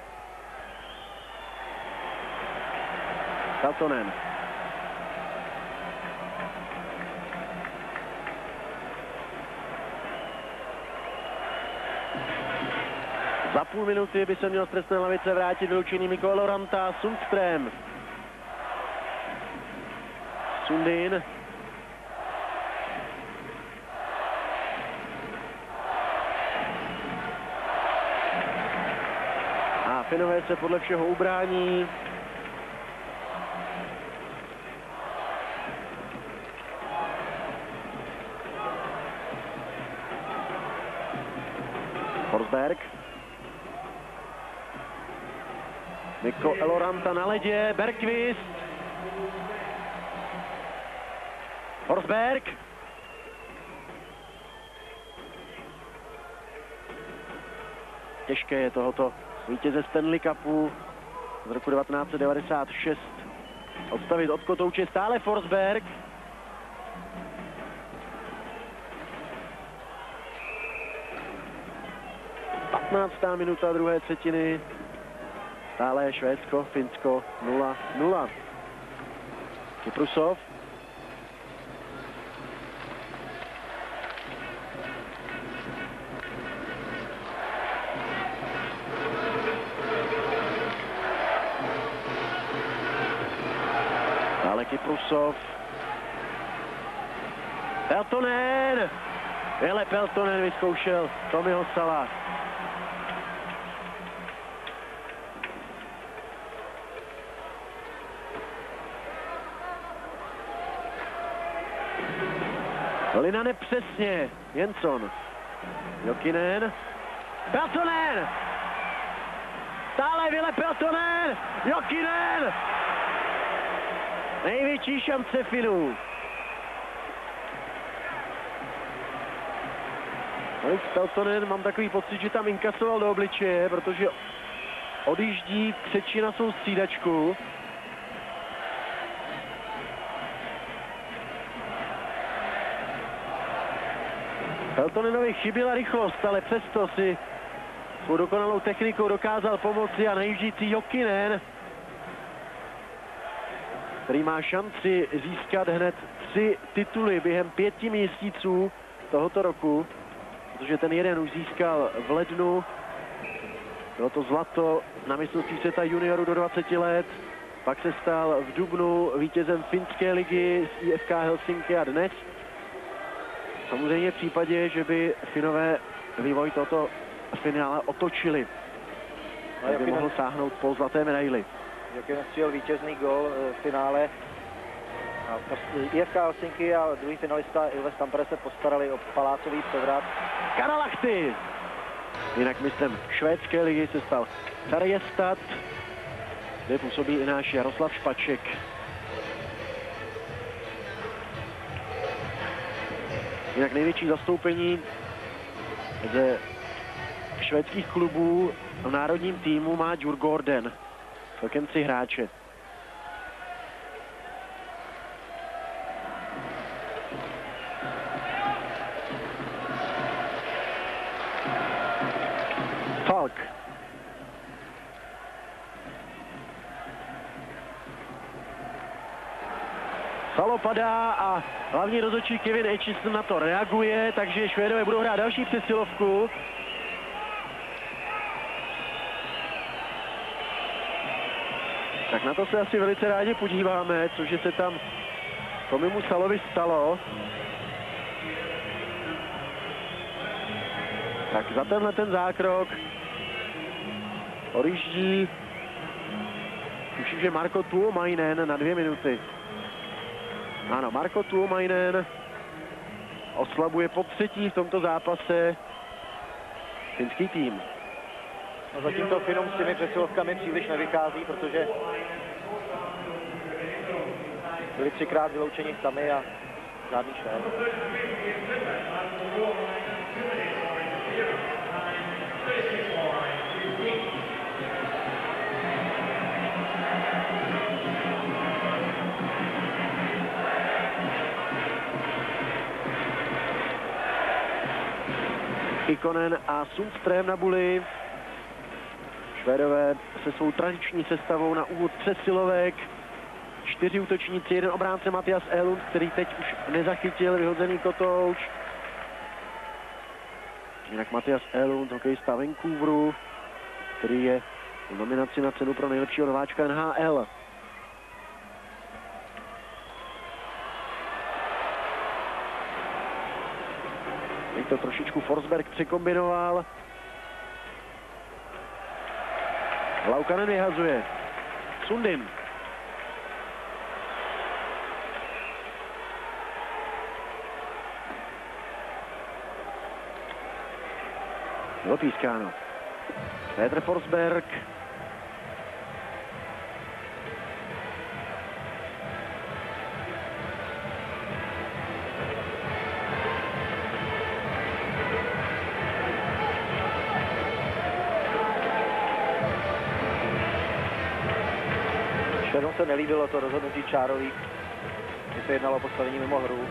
Peltonen. Za půl minuty by se měl z trestné lavice vrátit vyloučený Mikko Eloranta. Sundström. Sundin. A Finové se podle všeho ubrání. Forsberg. Mikko Eloranta na ledě. Bergqvist. Forsberg. Těžké je tohoto vítěze Stanley Cupu z roku 1996 odstavit od kotouče. Stále Forsberg. Minuta druhé třetiny. Stále Švédsko, Finsko 0-0. Kyprusov. Stále Kyprusov. Peltonen. Hele, Peltonen vyzkoušel Tomiho Sala. Lina nepřesně. Jensson. Jokinen. Peltonen. Stále Ville Peltonen. Jokinen. Největší šance Finů. Alex Peltonen, mám takový pocit, že tam inkasoval do obličeje, protože odjíždí Křečí na svou střídačku. Peltonenovi chyběla rychlost, ale přesto si svou dokonalou technikou dokázal pomoci a najíždící Jokinen, který má šanci získat hned 3 tituly během 5 měsíců tohoto roku, protože ten jeden už získal v lednu Bylo to zlato na mistrovství světa juniorů do 20 let. Pak se stal v dubnu vítězem finské ligy z IFK Helsinki a dnes samozřejmě v případě, že by Finové vývoj tohoto finále otočili, tak by mohl sáhnout po zlaté medaili. Jokinen střelil vítězný gol v finále. IFK Helsinki a druhý finalista Ilves Tampere se postarali o palácový převrat. Karalahti! Jinak mistrem švédské ligy se stal Färjestad, kde působí i náš Jaroslav Špaček. Jinak největší zastoupení ze švédských klubů v národním týmu má Djurgården, celkem 3 hráče. Falk. Salo padá a hlavní rozhodčí Kevin Etchison na to reaguje, takže Švédové budou hrát další přesilovku. Tak na to se asi velice rádi podíváme, cože se tam Tomimu Salovi stalo. Tak za tenhle ten zákrok odjíždí, tuším, že Marko Tuomainen na 2 minuty. Ano, Marko Tuomainen oslabuje po 3. v tomto zápase finský tým. No zatím to Finům s těmi přesilovkami příliš nevychází, protože byli 3krát vyloučeni sami a žádný Švéd. Ikonen a Sundström na buli. Švédové se svou tradiční sestavou na úvod přesilovek. 4 útočníci, 1 obránce Mattias Ehlund, který teď už nezachytil vyhozený kotouč. Jinak Mattias Ehlund, hokejista Vancouveru, který je v nominaci na cenu pro nejlepšího nováčka NHL. Teď to trošičku Forsberg překombinoval. Laukanen vyhazuje. Sundin. Bylo pískáno. Petr Forsberg. Švédům se nelíbilo to rozhodnutí Čárových, že se jednalo o postavení mimo hru.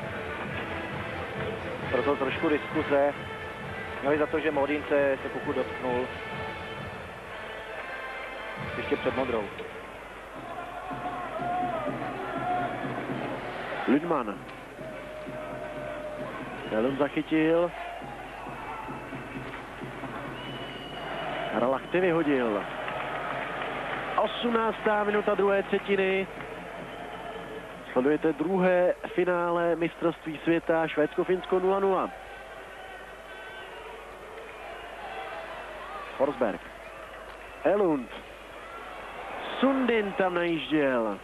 Proto trošku diskuze. Měli za to, že Modin se puku dotknul ještě před modrou. Lydman. Elon zachytil. Karalahti vyhodil. 18. minuta druhé třetiny. Sledujete druhé finále mistrovství světa Švédsko-Finsko 0-0. Forsberg. Ehlund. Sundin tam najížděl.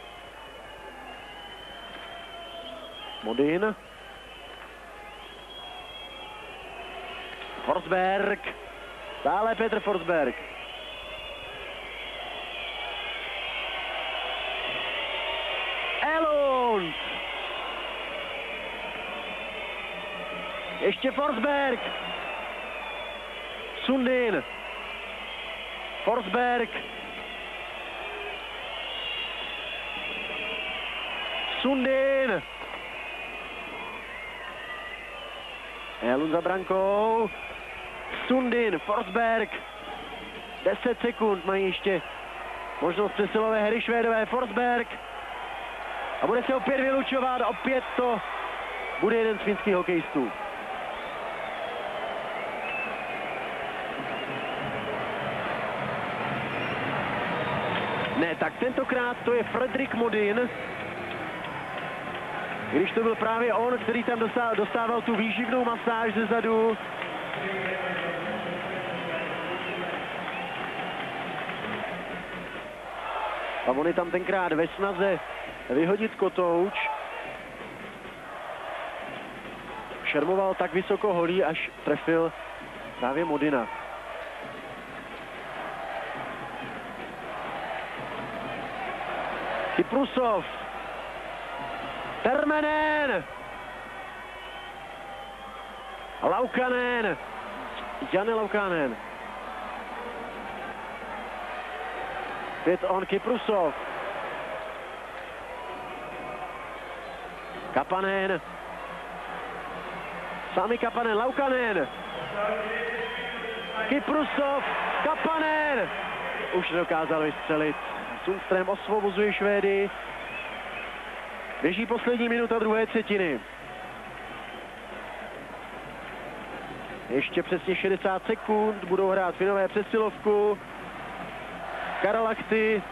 Modin. Forsberg. Dále Petr Forsberg. Ehlund. Ještě Forsberg. Sundin. Forsberg. Sundin. Ehlund za brankou. Sundin, Forsberg. 10 sekund mají ještě možnost přesilové hry Švédové. Forsberg. A bude se opět vylučovat. Opět to bude jeden z finských hokejistů. Tak tentokrát to je Fredrik Modin. Když to byl právě on, který tam dostával tu výživnou masáž ze zadu. A on je tam tenkrát ve snaze vyhodit kotouč. Šermoval tak vysoko holí, až trefil právě Modina. Kyprusov. Termenen. Laukanen. Jane Laukanen. Opět on Kyprusov. Kapanen. Sami Kapanen, Laukanen. Kyprusov, Kapanen. Už nedokázal vystřelit. Sundström osvobozuje Švédy. Běží poslední minuta druhé třetiny. Ještě přesně 60 sekund. Budou hrát Finové přesilovku. Karalahti.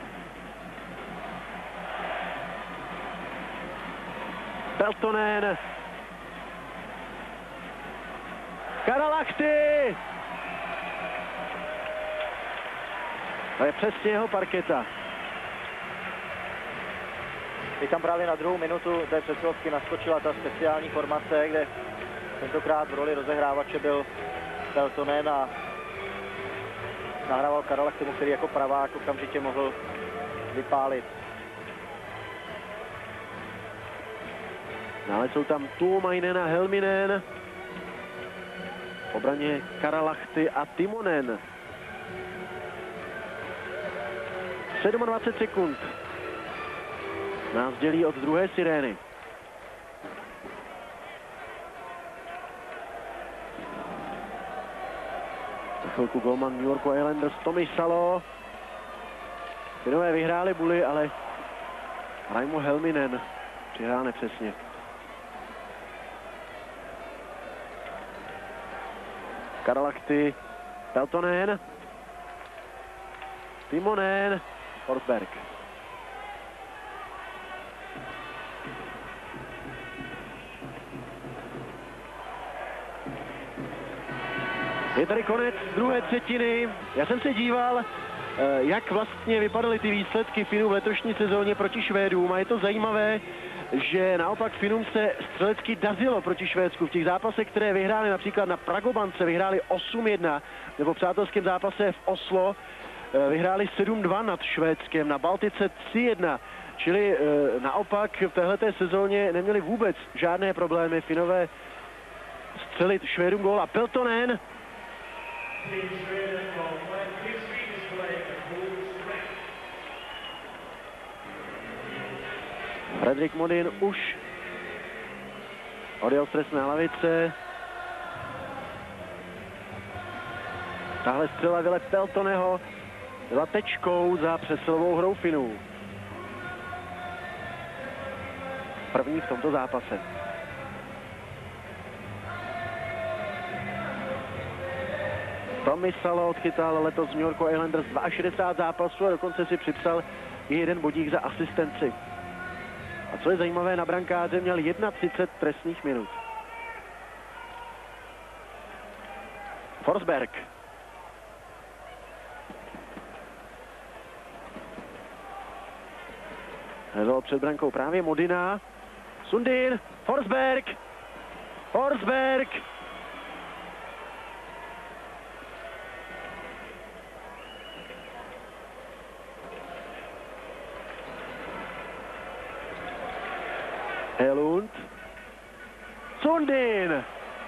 Peltonen. Karalahti. To je přesně jeho parketa. Teď tam právě na druhou minutu té přesilovky naskočila ta speciální formace, kde tentokrát v roli rozehrávače byl Peltonen a nahrával Karalahtimu, který jako pravák okamžitě mohl vypálit. Dále jsou tam Tuomainen a Helminen. V obraně Karalahti a Timonen. 27 sekund nás dělí od druhé sirény. Za chvilku golman New Yorku Islanders Tommy Salo. Finové vyhráli buly, ale Raimo Helminen přihrál nepřesně. Karalahti, Peltonen, Timonen, Forsberg. Je tady konec druhé třetiny. Já jsem se díval, jak vlastně vypadaly ty výsledky Finů v letošní sezóně proti Švédům. A je to zajímavé, že naopak Finům se střelecky dařilo proti Švédsku. V těch zápasech, které vyhráli například na Pragobance, vyhráli 8-1, nebo v přátelském zápase v Oslo vyhráli 7-2 nad Švédskem, na Baltice 3-1. Čili naopak v téhleté sezóně neměli vůbec žádné problémy Finové střelit Švédům gól. A Peltonen. Fredrik Modin už odjel z trestné hlavice. Tahle střela Ville Peltoneho byla tečkou za přesilovou hrou Finů. První v tomto zápase. Tommy Salo odchytal letos v New Yorku Islanders 62 zápasů a dokonce si připsal i jeden bodík za asistenci. A co je zajímavé, na brankáře měl 31 trestných minut. Forsberg. Hledal před brankou právě Modina. Sundin. Forsberg. Forsberg. Helund. Sundin.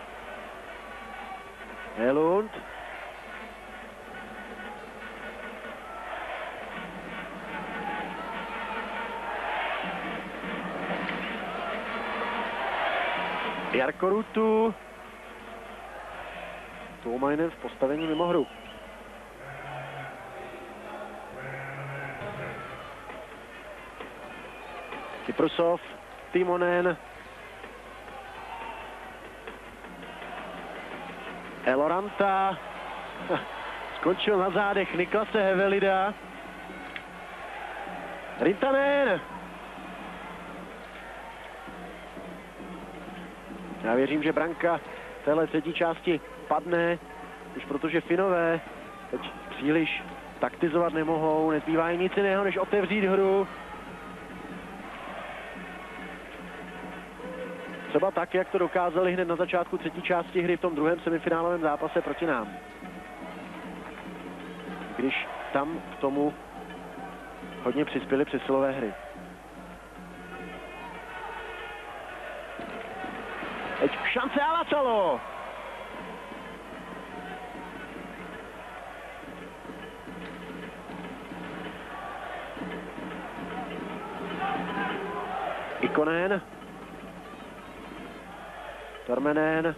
Helund. Jarko Ruutu. Tuomainen v postavení mimo hru. Kyprusov. Timonen. Eloranta. Skončil na zádech Niklase Hävelida. Rintanen. Já věřím, že branka v téhle třetí části padne, už protože Finové teď příliš taktizovat nemohou, nezbývá jim nic jiného, než otevřít hru. Třeba tak, jak to dokázali hned na začátku třetí části hry v tom druhém semifinálovém zápase proti nám. Když tam k tomu hodně přispěli přesilové hry. Teď šance Alatalo. Ikonen. Tormenen.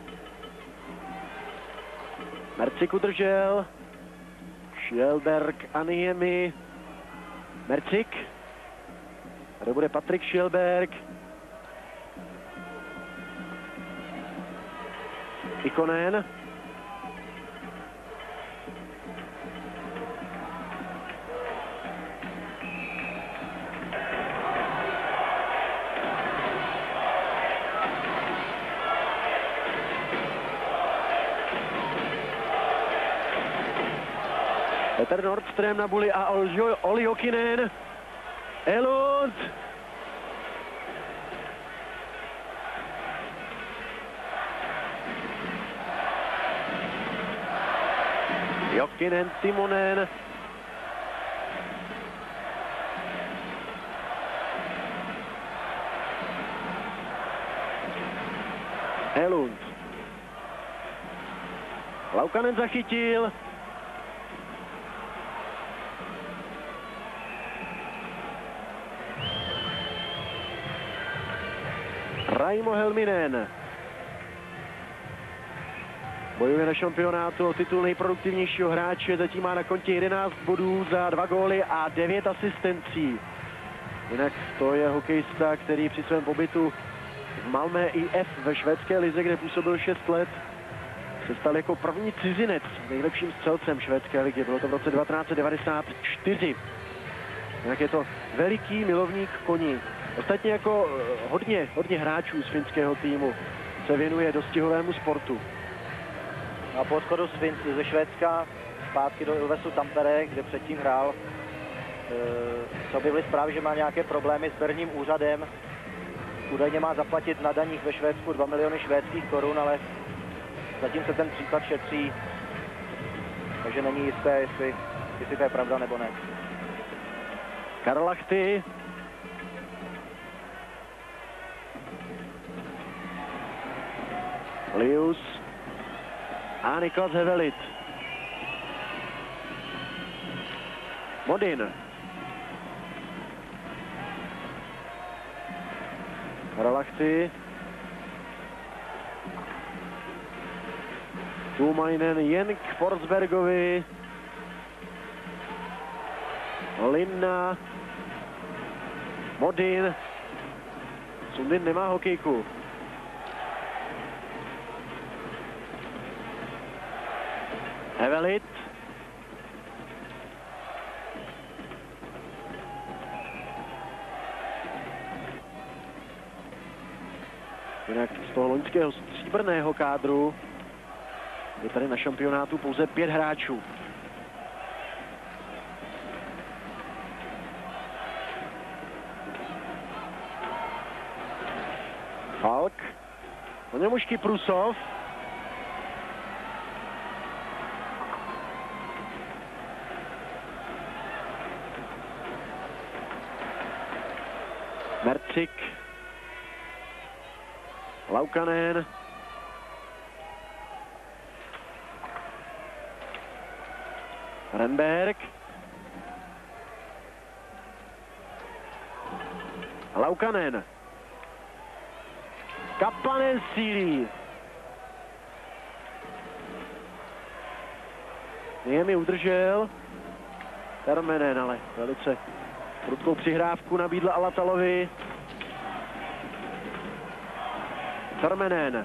Mercik udržel. Šielberg, Aniemi. Mercik. Tady bude Patrik Šielberg. Ikonen. Peter Nordström na buli a Olli Jokinen. Elund. Jokinen, Timonen. Elund. Laukanen zachytil. Raimo Helminen bojuje na šampionátu o titul nejproduktivnějšího hráče, zatím má na kontě 11 bodů za 2 góly a 9 asistencí. Jinak to je hokejista, který při svém pobytu v Malmö IF ve švédské lize, kde působil 6 let, se stal jako první cizinec nejlepším střelcem švédské ligy. Bylo to v roce 1994. Jinak je to veliký milovník koní. Ostatně jako hodně hráčů z finského týmu se věnuje dostihovému sportu. A po odchodu ze Švédska zpátky do Ilvesu Tampere, kde předtím hrál, se objevily zprávy, že má nějaké problémy s berním úřadem. Údajně má zaplatit na daních ve Švédsku 2 miliony švédských korun, ale zatím se ten případ šetří, takže není jisté, jestli to je pravda nebo ne. Karl Lahti. Lius a Niklas Hevelit. Modin. Karlachty. Tuumainen jen k Forsbergovi. Linna. Modin. Sundin nemá hokejku. Hevelit. Jinak z toho loňského stříbrného kádru je tady na šampionátu pouze 5 hráčů. Falk. Po něm už Kyprusov. Mercik. Laukanen. Renberg. Laukanen. Kapanen sílí. Niemi udržel. Termenen ale velice prudkou přihrávku nabídl Alatalovi. Termenen.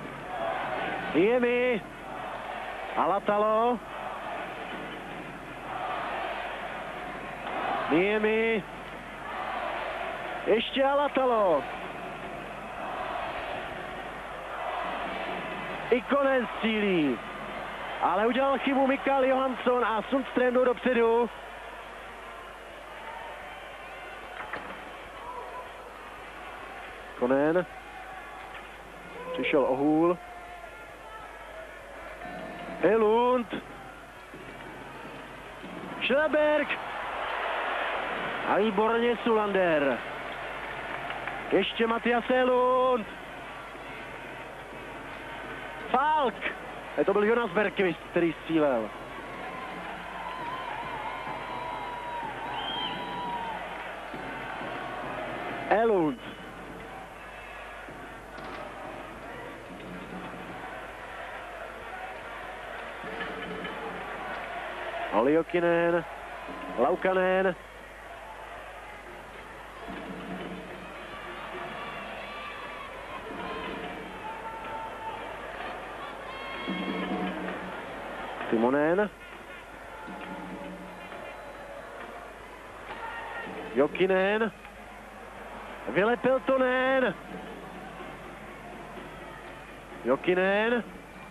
Niemi. Alatalo. Niemi. Ještě Alatalo. Ikonen střílí. Ale udělal chybu Mikael Johansson a Sundström jdou dopředu. Ikonen. Přišel o hůl. Elund. Schleberg. A výborně Sulander. Ještě Matias Elund. Falk. To byl Jonas Bergqvist, který střílel. Elund. Olli Jokinen. Laukanen. Timonen. Jokinen. Ville Peltonen. Jokinen.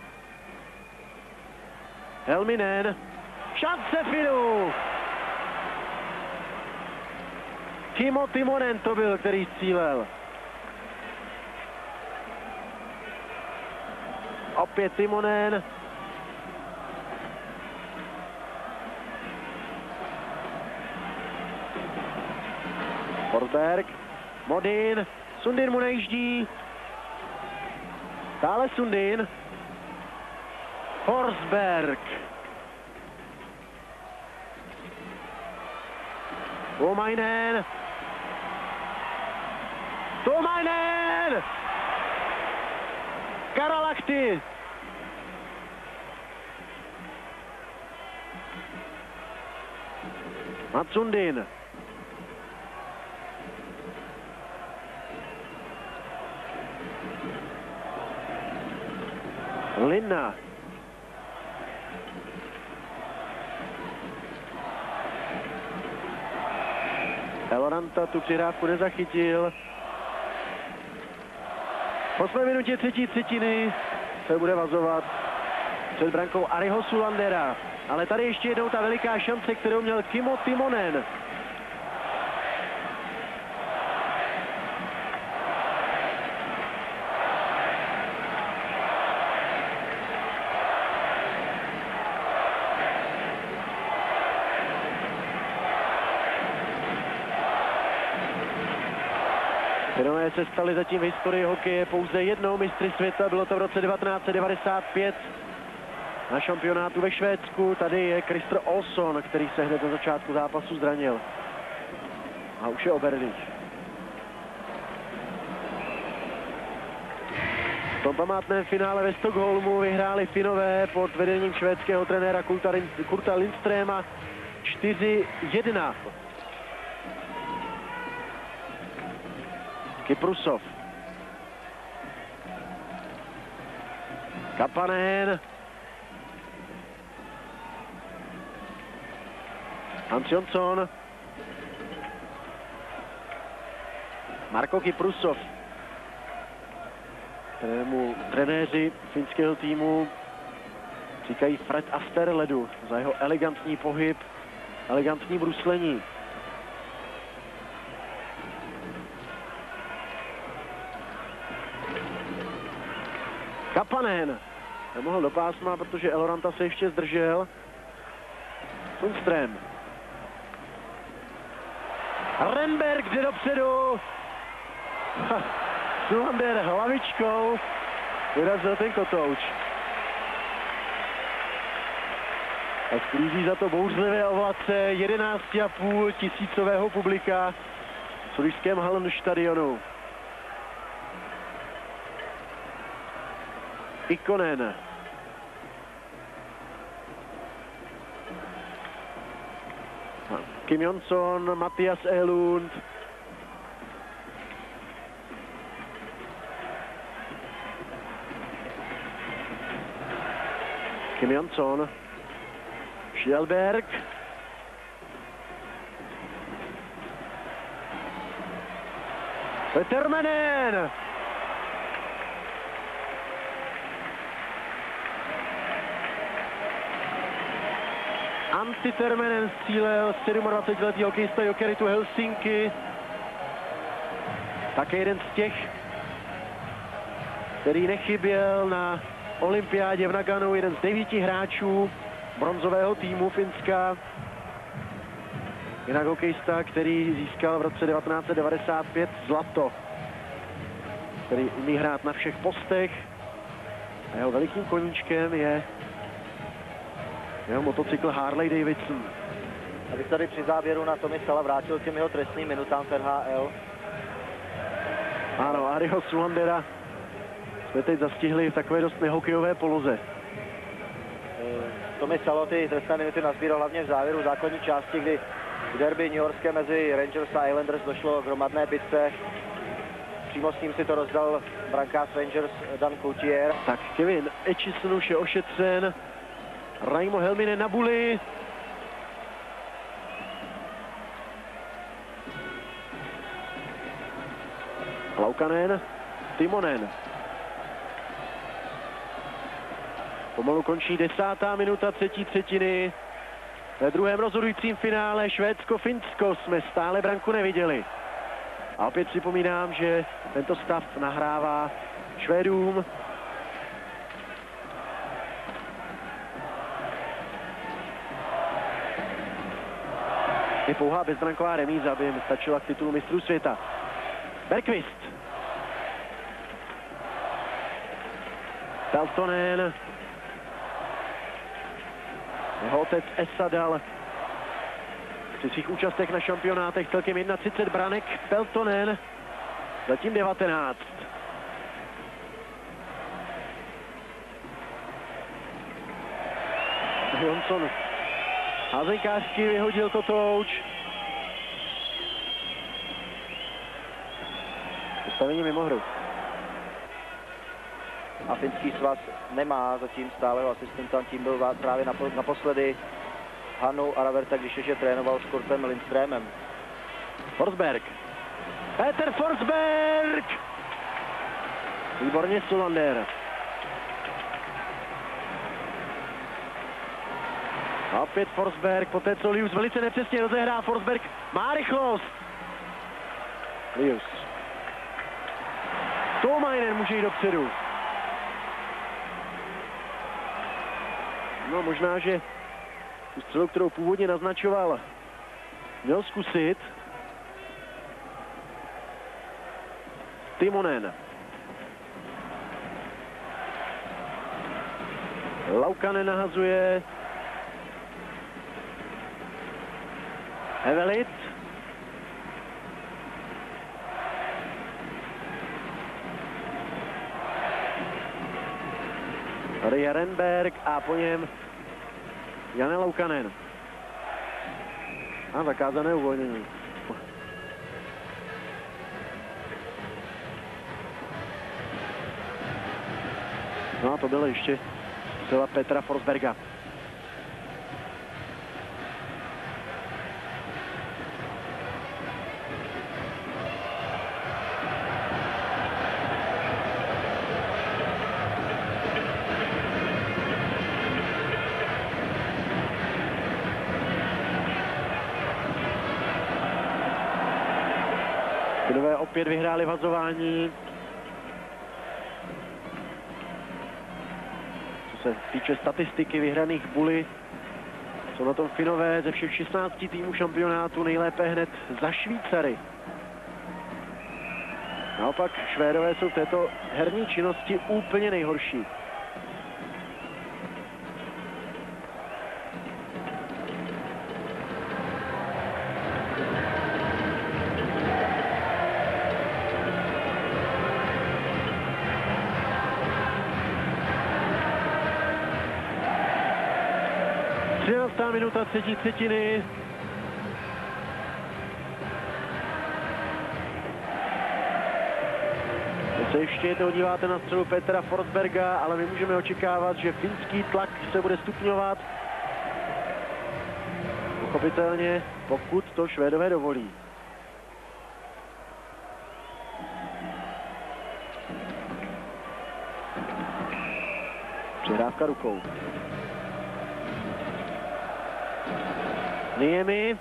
Helminen. Šance Finů. Kimmo Timonen to byl, který střílel. Opět Timonen. Forsberg. Modin. Sundin mu nejíždí. Dále Sundin. Forsberg. Tuomainen. Tuomainen. Karalahti. Mats Sundin. Linna. Eloranta tu přihrávku nezachytil. V 8. minutě třetí třetiny se bude vazovat před brankou Ariho Sulandera. Ale tady ještě jednou ta veliká šance, kterou měl Kimmo Timonen. Finové se stali zatím v historii hokeje pouze jednou mistry světa, bylo to v roce 1995 na šampionátu ve Švédsku. Tady je Christer Olsson, který se hned na začátku zápasu zranil. A už je oberlých. V tom památném finále ve Stockholmu vyhráli Finové pod vedením švédského trenéra Kurta Lindströma 4-1. Kyprusov. Kapanen. Hans Jonsson. Marko Kyprusov, kterému trenéři finského týmu říkají Fred Astaire ledu za jeho elegantní pohyb, elegantní bruslení. Kapanen nemohl do pásma, protože Eloranta se ještě zdržel. Sundström. Remberg jde dopředu. Sulander hlavičkou vyrazil ten kotouč. A sklízí za to bouřlivé ovace 11,5 tisícového publika v lyžském Hallenstadionu. Ikonen. Kim Jonsson, Matias Elund. Kim Jonsson. Schjelberg. Termenen! Antti Termenen střílel 27letý hokejista Jokeritu Helsinki. Také jeden z těch, který nechyběl na olympiádě v Naganu, jeden z 9 hráčů bronzového týmu Finska. Jinak hokejista, který získal v roce 1995 zlato, který umí hrát na všech postech a jeho velikým koníčkem je jeho motocykl Harley Davidson. Abych tady při závěru na Tomisala vrátil těm jeho trestným minutám v NHL. Ano, Ariho Sulandera jsme teď zastihli v takové dost nehokejové poloze. Tomisalo ty trestné minuty nazbíral hlavně v závěru základní části, kdy v derby newyorské mezi Rangers a Islanders došlo k hromadné bitce. Přímo s ním si to rozdal brankář Rangers Dan Coutier. Tak Kevin Etchison už je ošetřen. Raimo Helminen na buli. Laukanen, Timonen. Pomalu končí 10. minuta třetí třetiny. Ve druhém rozhodujícím finále Švédsko-Finsko jsme stále branku neviděli. A opět připomínám, že tento stav nahrává Švédům. Je pouhá bezbranková remíza, aby jim stačila k titulu mistrů světa. Bergqvist. Peltonen. Jeho otec Esa dal při svých účastech na šampionátech celkem 31 branek. Peltonen zatím 19. Johnson házenkářsky vyhodil kotouč. Postavení mimo hru. A finský svaz nemá zatím stáleho asistenta, tím byl právě naposledy Hannu Araverta, když ještě trénoval s Kurtem Lindströmem. Forsberg. Peter Forsberg! Výborně Sulander. A opět Forsberg, poté co Lius velice nepřesně rozehrá. Forsberg má rychlost. Lius. Tuomainen může jít dopředu. No možná, že tu střelu, kterou původně naznačoval, měl zkusit. Timonen. Laukanen nahazuje. Hevelit. Tady je Renberg a po něm Janne Laukanen. A zakázané uvolnění. No a to bylo ještě střela Petra Forsberga. Finové opět vyhráli vazování. Co se týče statistiky vyhraných buly, jsou na tom Finové ze všech 16 týmů šampionátu nejlépe hned za Švýcary. Naopak Švédové jsou v této herní činnosti úplně nejhorší. Minuta třetí třetiny. Vy se ještě jednou díváte na střelu Petra Forsberga, ale my můžeme očekávat, že finský tlak se bude stupňovat. Pochopitelně, pokud to Švédové dovolí. Přihrávka rukou. Niemi.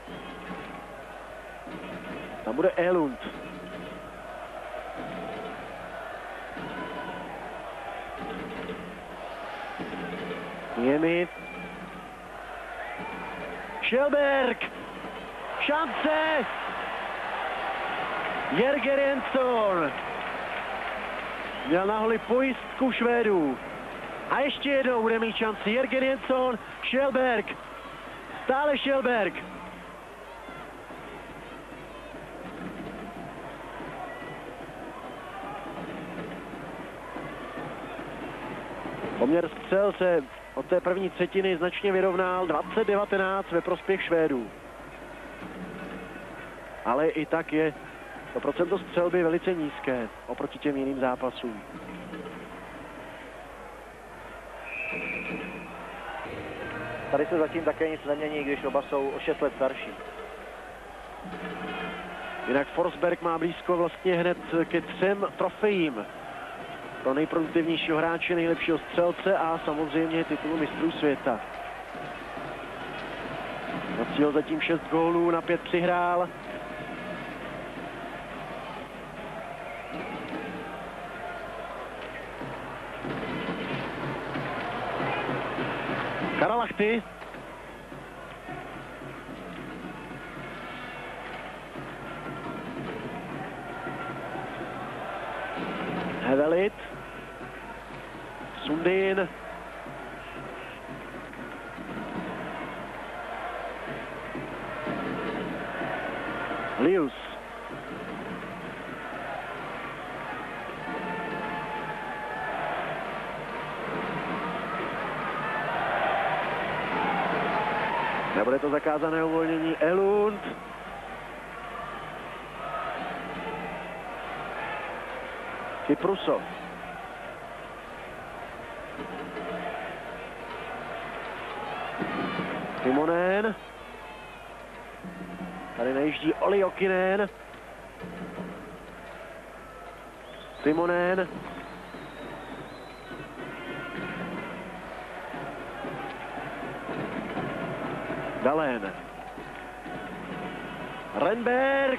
Tam bude Elund. Niemi. Kjellberg. Šance. Jerger Jensson. Měl na holi pojistku Švédů. A ještě jednou bude mít šanci Jerger Jensson, Kjellberg. Stále Kjellberg. Poměr střel se od té první třetiny značně vyrovnal, 20-19 ve prospěch Švédů. Ale i tak je to procento střelby velice nízké oproti těm jiným zápasům. Tady se zatím také nic nemění, když oba jsou o 6 let starší. Jinak Forsberg má blízko vlastně hned ke 3 trofejím. Pro nejproduktivnějšího hráče, nejlepšího střelce a samozřejmě titulu mistrů světa. Na cíl zatím 6 gólů, na 5 přihrál. Karalahti. Hevelit. Sundin. Lius. Nebude to zakázané uvolnění. Elund. Kyprusov. Timonen. Tady najíždí Olli Jokinen. Timonen. Dahlén. Renberg.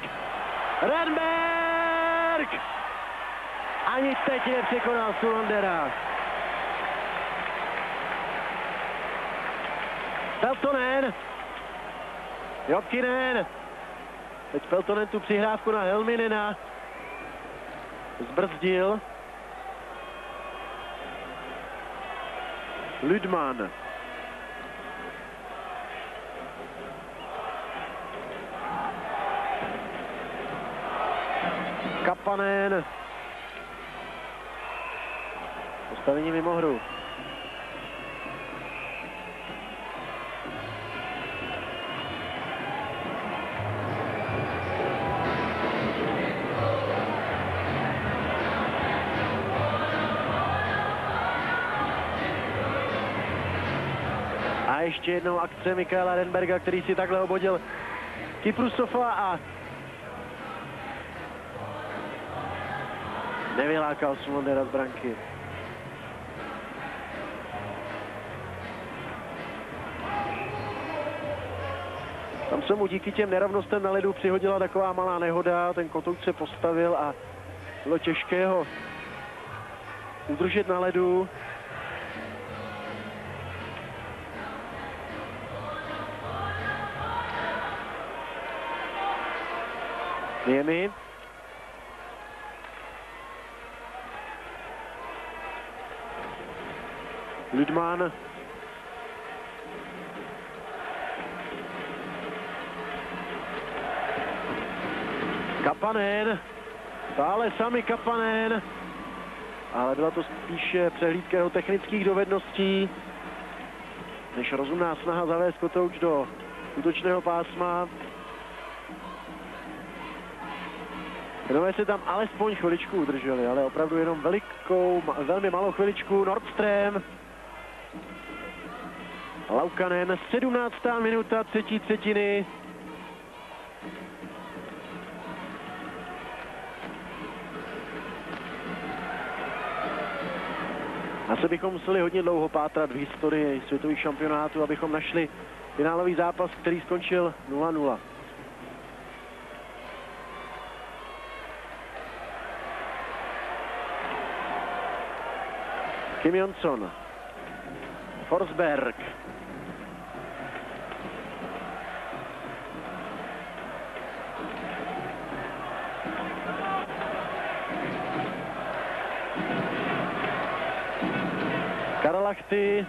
Renberg! Ani teď nepřekonal Sulandera. Peltonen. Jokinen. Teď Peltonen tu přihrávku na Helminena zbrzdil. Lydman. Kapanen. Postavení mimo hru. A ještě jednou akce Mikaela Renberga, který si takhle obodil Kyprusova a nevylákal Sulandera z branky. Tam se mu díky těm nerovnostem na ledu přihodila taková malá nehoda, ten kotouč se postavil a bylo těžké ho udržet na ledu. Niemi. Lydman. Kapanen. Stále sami Kapanen. Ale byla to spíše přehlídka jeho technických dovedností, než rozumná snaha zavést kotouč do útočného pásma. Finové se tam alespoň chviličku udrželi, ale opravdu jenom velmi malou chviličku. Nordström. Laukanen, 17. minuta třetí třetiny. A Asi bychom museli hodně dlouho pátrat v historii světových šampionátů, abychom našli finálový zápas, který skončil 0-0. Kim Jonsson, Forsberg, Karalahti,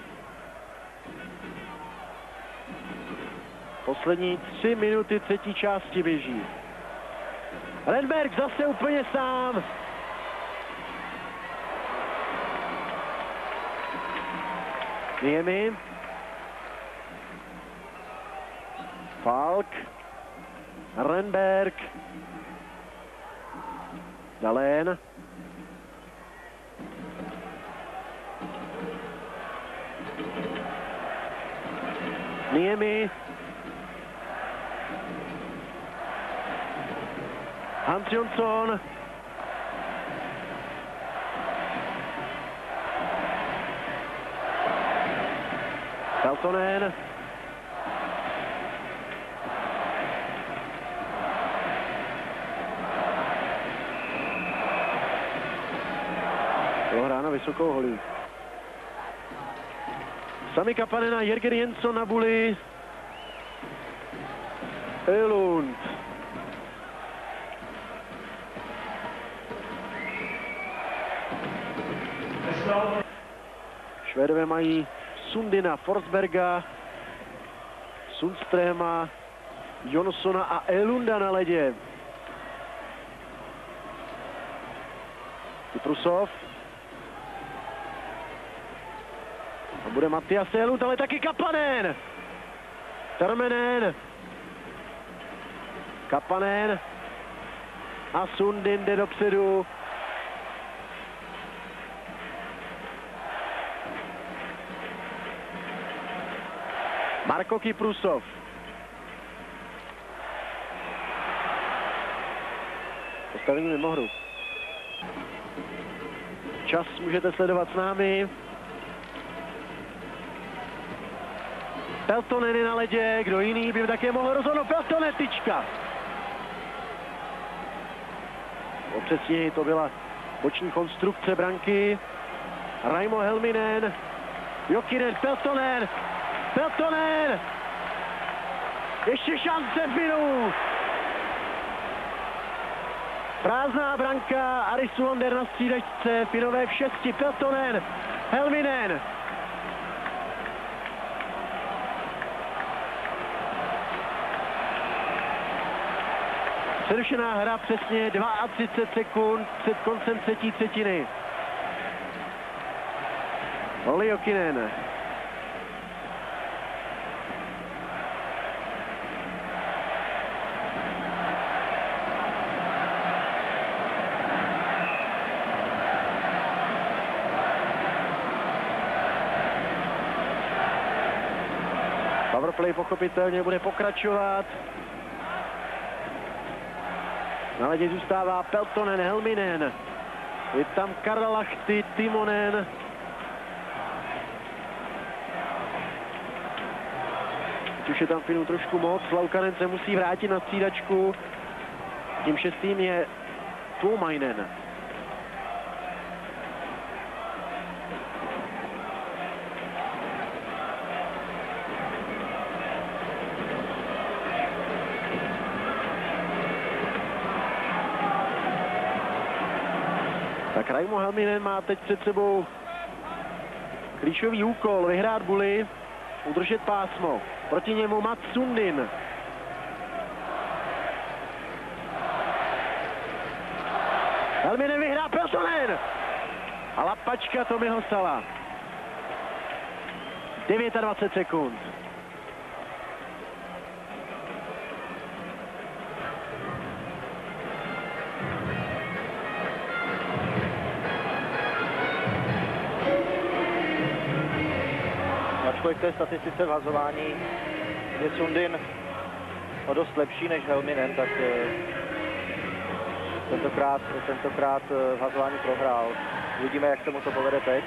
poslední 3 minuty třetí části běží. Renberg zase úplně sám. Niemi, Falk, Renberg, Dahlén, Niemi, Hans Jonsson, Peltonen, bylo hráno vysokou holí. Sami Kapanen a Jörgen Jensson na buli. Elund. Švédové mají Sundina, Forsberga, Sundströma, Jonssona a Elunda na ledě. Kyprusov. A bude Matias Elund, ale taky Kapanen. Termenen. Kapanen. A Sundin jde dopředu. Marko Kyprusov. Postavení mimo hru. Čas můžete sledovat s námi. Peltonen je na ledě, kdo jiný by také mohl rozhodnout. Peltonen, tyčka. Přesněji to byla boční konstrukce branky. Raimo Helminen, Jokinen, Peltonen. Peltonen! Ještě šance Finů! Prázdná branka, Arisu Lander na střídačce, Finové v 6, Peltonen, Helminen. Přerušená hra přesně 32 sekund před koncem třetí třetiny. Olli Jokinen. Powerplay pochopitelně bude pokračovat. Na ledě zůstává Peltonen, Helminen. Je tam Karalahti, Timonen. Teď už je tam Finů trošku moc. Laukanen se musí vrátit na střídačku. Tím 6. je Tuomainen. Tak Raimo Helminen má teď před sebou klíčový úkol, vyhrát buli, udržet pásmo. Proti němu Mats Sundin. Helminen vyhrá, Peltonen! A lapačka Tomiho Sala. 29 sekund. Ačkoliv v té statistice v hazování je Sundin o dost lepší než Helminen, tak Tentokrát v hazování prohrál. Uvidíme, jak se mu to povede teď.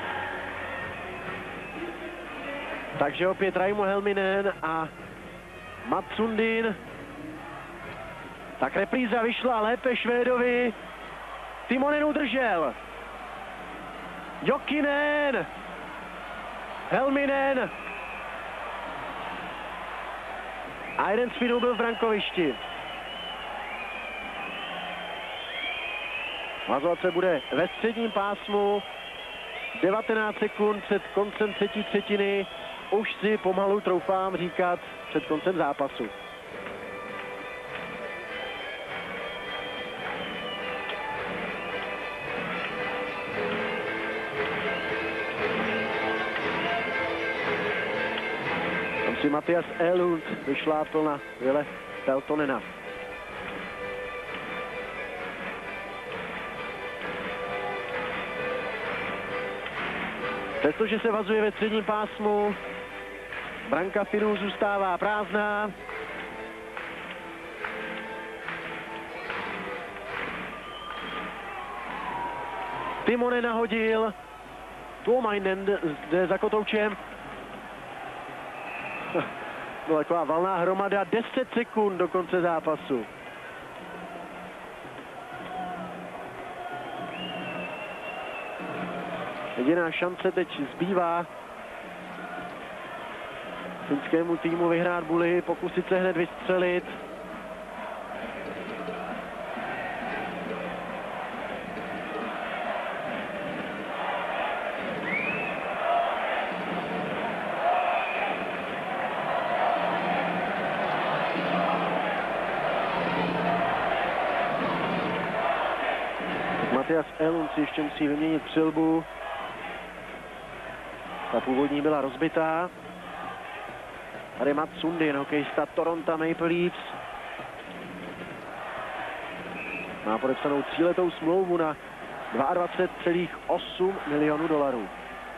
Takže opět Raimo Helminen a Mats Sundin. Tak repríza vyšla lépe Švédovi. Timonen udržel. Jokinen. Helminen. A jeden z Finů byl v brankovišti. Vazovat se bude ve středním pásmu. 19 sekund před koncem třetí třetiny. Už si pomalu troufám říkat před koncem zápasu. Tam si Mattias Ehlund vyšlápl na Ville Peltonena. Přestože se vazuje ve středním pásmu, branka Finů zůstává prázdná. Timonen nahodil. Tuomainen zde za kotoučem. Byla taková valná hromada, 10 sekund do konce zápasu. Jediná šance teď zbývá finskému týmu vyhrát buly, pokusit se hned vystřelit. Mattias Ehlund si ještě musí vyměnit přilbu. Ta původní byla rozbitá. Tady Mats Sundin, hokejista Toronto Maple Leafs. Má podepsanou 3letou smlouvu na 22,8 milionů dolarů.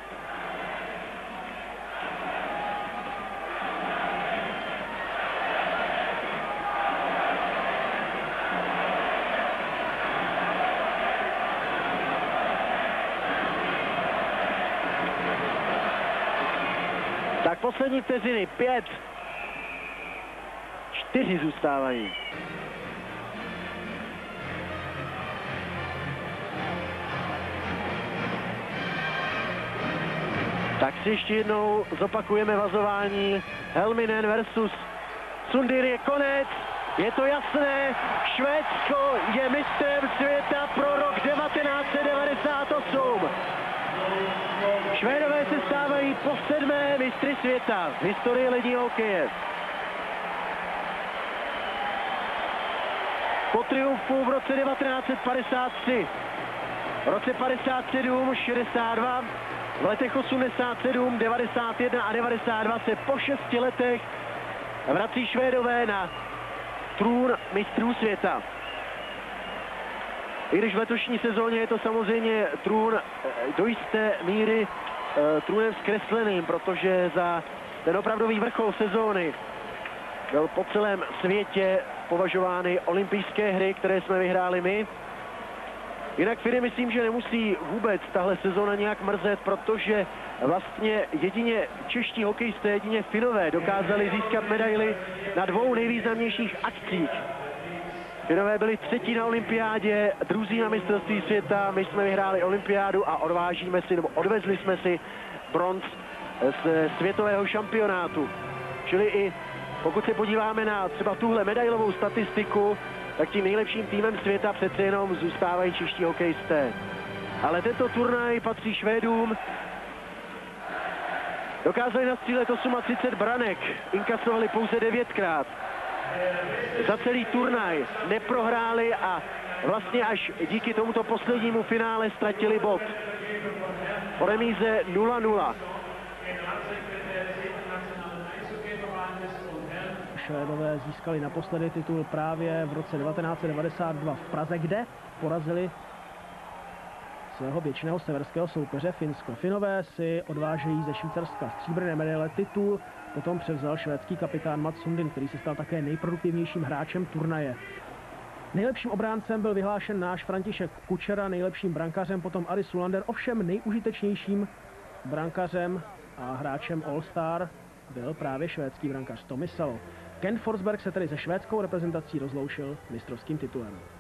Tak poslední vteřiny, 5. 4 zůstávají. Tak si ještě jednou zopakujeme vazování. Helminen versus Sundin, je konec. Je to jasné. Švédsko je mistrem světa pro rok 1998. Švédové se stávají po 7. mistry světa v historii ledního hokeje. Po triumfu v roce 1953, v roce 57, 62, v letech 87, 91 a 92 se po 6 letech vrací Švédové na trůn mistrů světa. I když v letošní sezóně je to samozřejmě trůn do jisté míry trůnem zkresleným, protože za ten opravdový vrchol sezóny byl po celém světě považovány olympijské hry, které jsme vyhráli my. Jinak Finy myslím, že nemusí vůbec tahle sezóna nějak mrzet, protože vlastně jedině čeští hokejisté, jedině Finové dokázali získat medaily na 2 nejvýznamnějších akcích. Finové byli 3. na olympiádě, 2. na mistrovství světa, my jsme vyhráli olympiádu a odvezli jsme si bronz z světového šampionátu. Čili i pokud se podíváme na třeba tuhle medailovou statistiku, tak tím nejlepším týmem světa přece jenom zůstávají čeští hokejisté. Ale tento turnaj patří Švédům. Dokázali nastřílet 38 branek, inkasovali pouze 9krát. Za celý turnaj neprohráli a vlastně až díky tomuto poslednímu finále ztratili bod. Po remíze 0-0. Švédové získali naposledy titul právě v roce 1992 v Praze, kde porazili svého věčného severského soupeře Finsko. Finové si odvážejí ze Švýcarska stříbrné medaile, titul potom převzal švédský kapitán Mats Sundin, který se stal také nejproduktivnějším hráčem turnaje. Nejlepším obráncem byl vyhlášen náš František Kučera, nejlepším brankařem potom Aris Sulander, ovšem nejužitečnějším brankařem a hráčem All-Star byl právě švédský brankař Tommy Salo. Ken Forsberg se tedy se švédskou reprezentací rozloučil mistrovským titulem.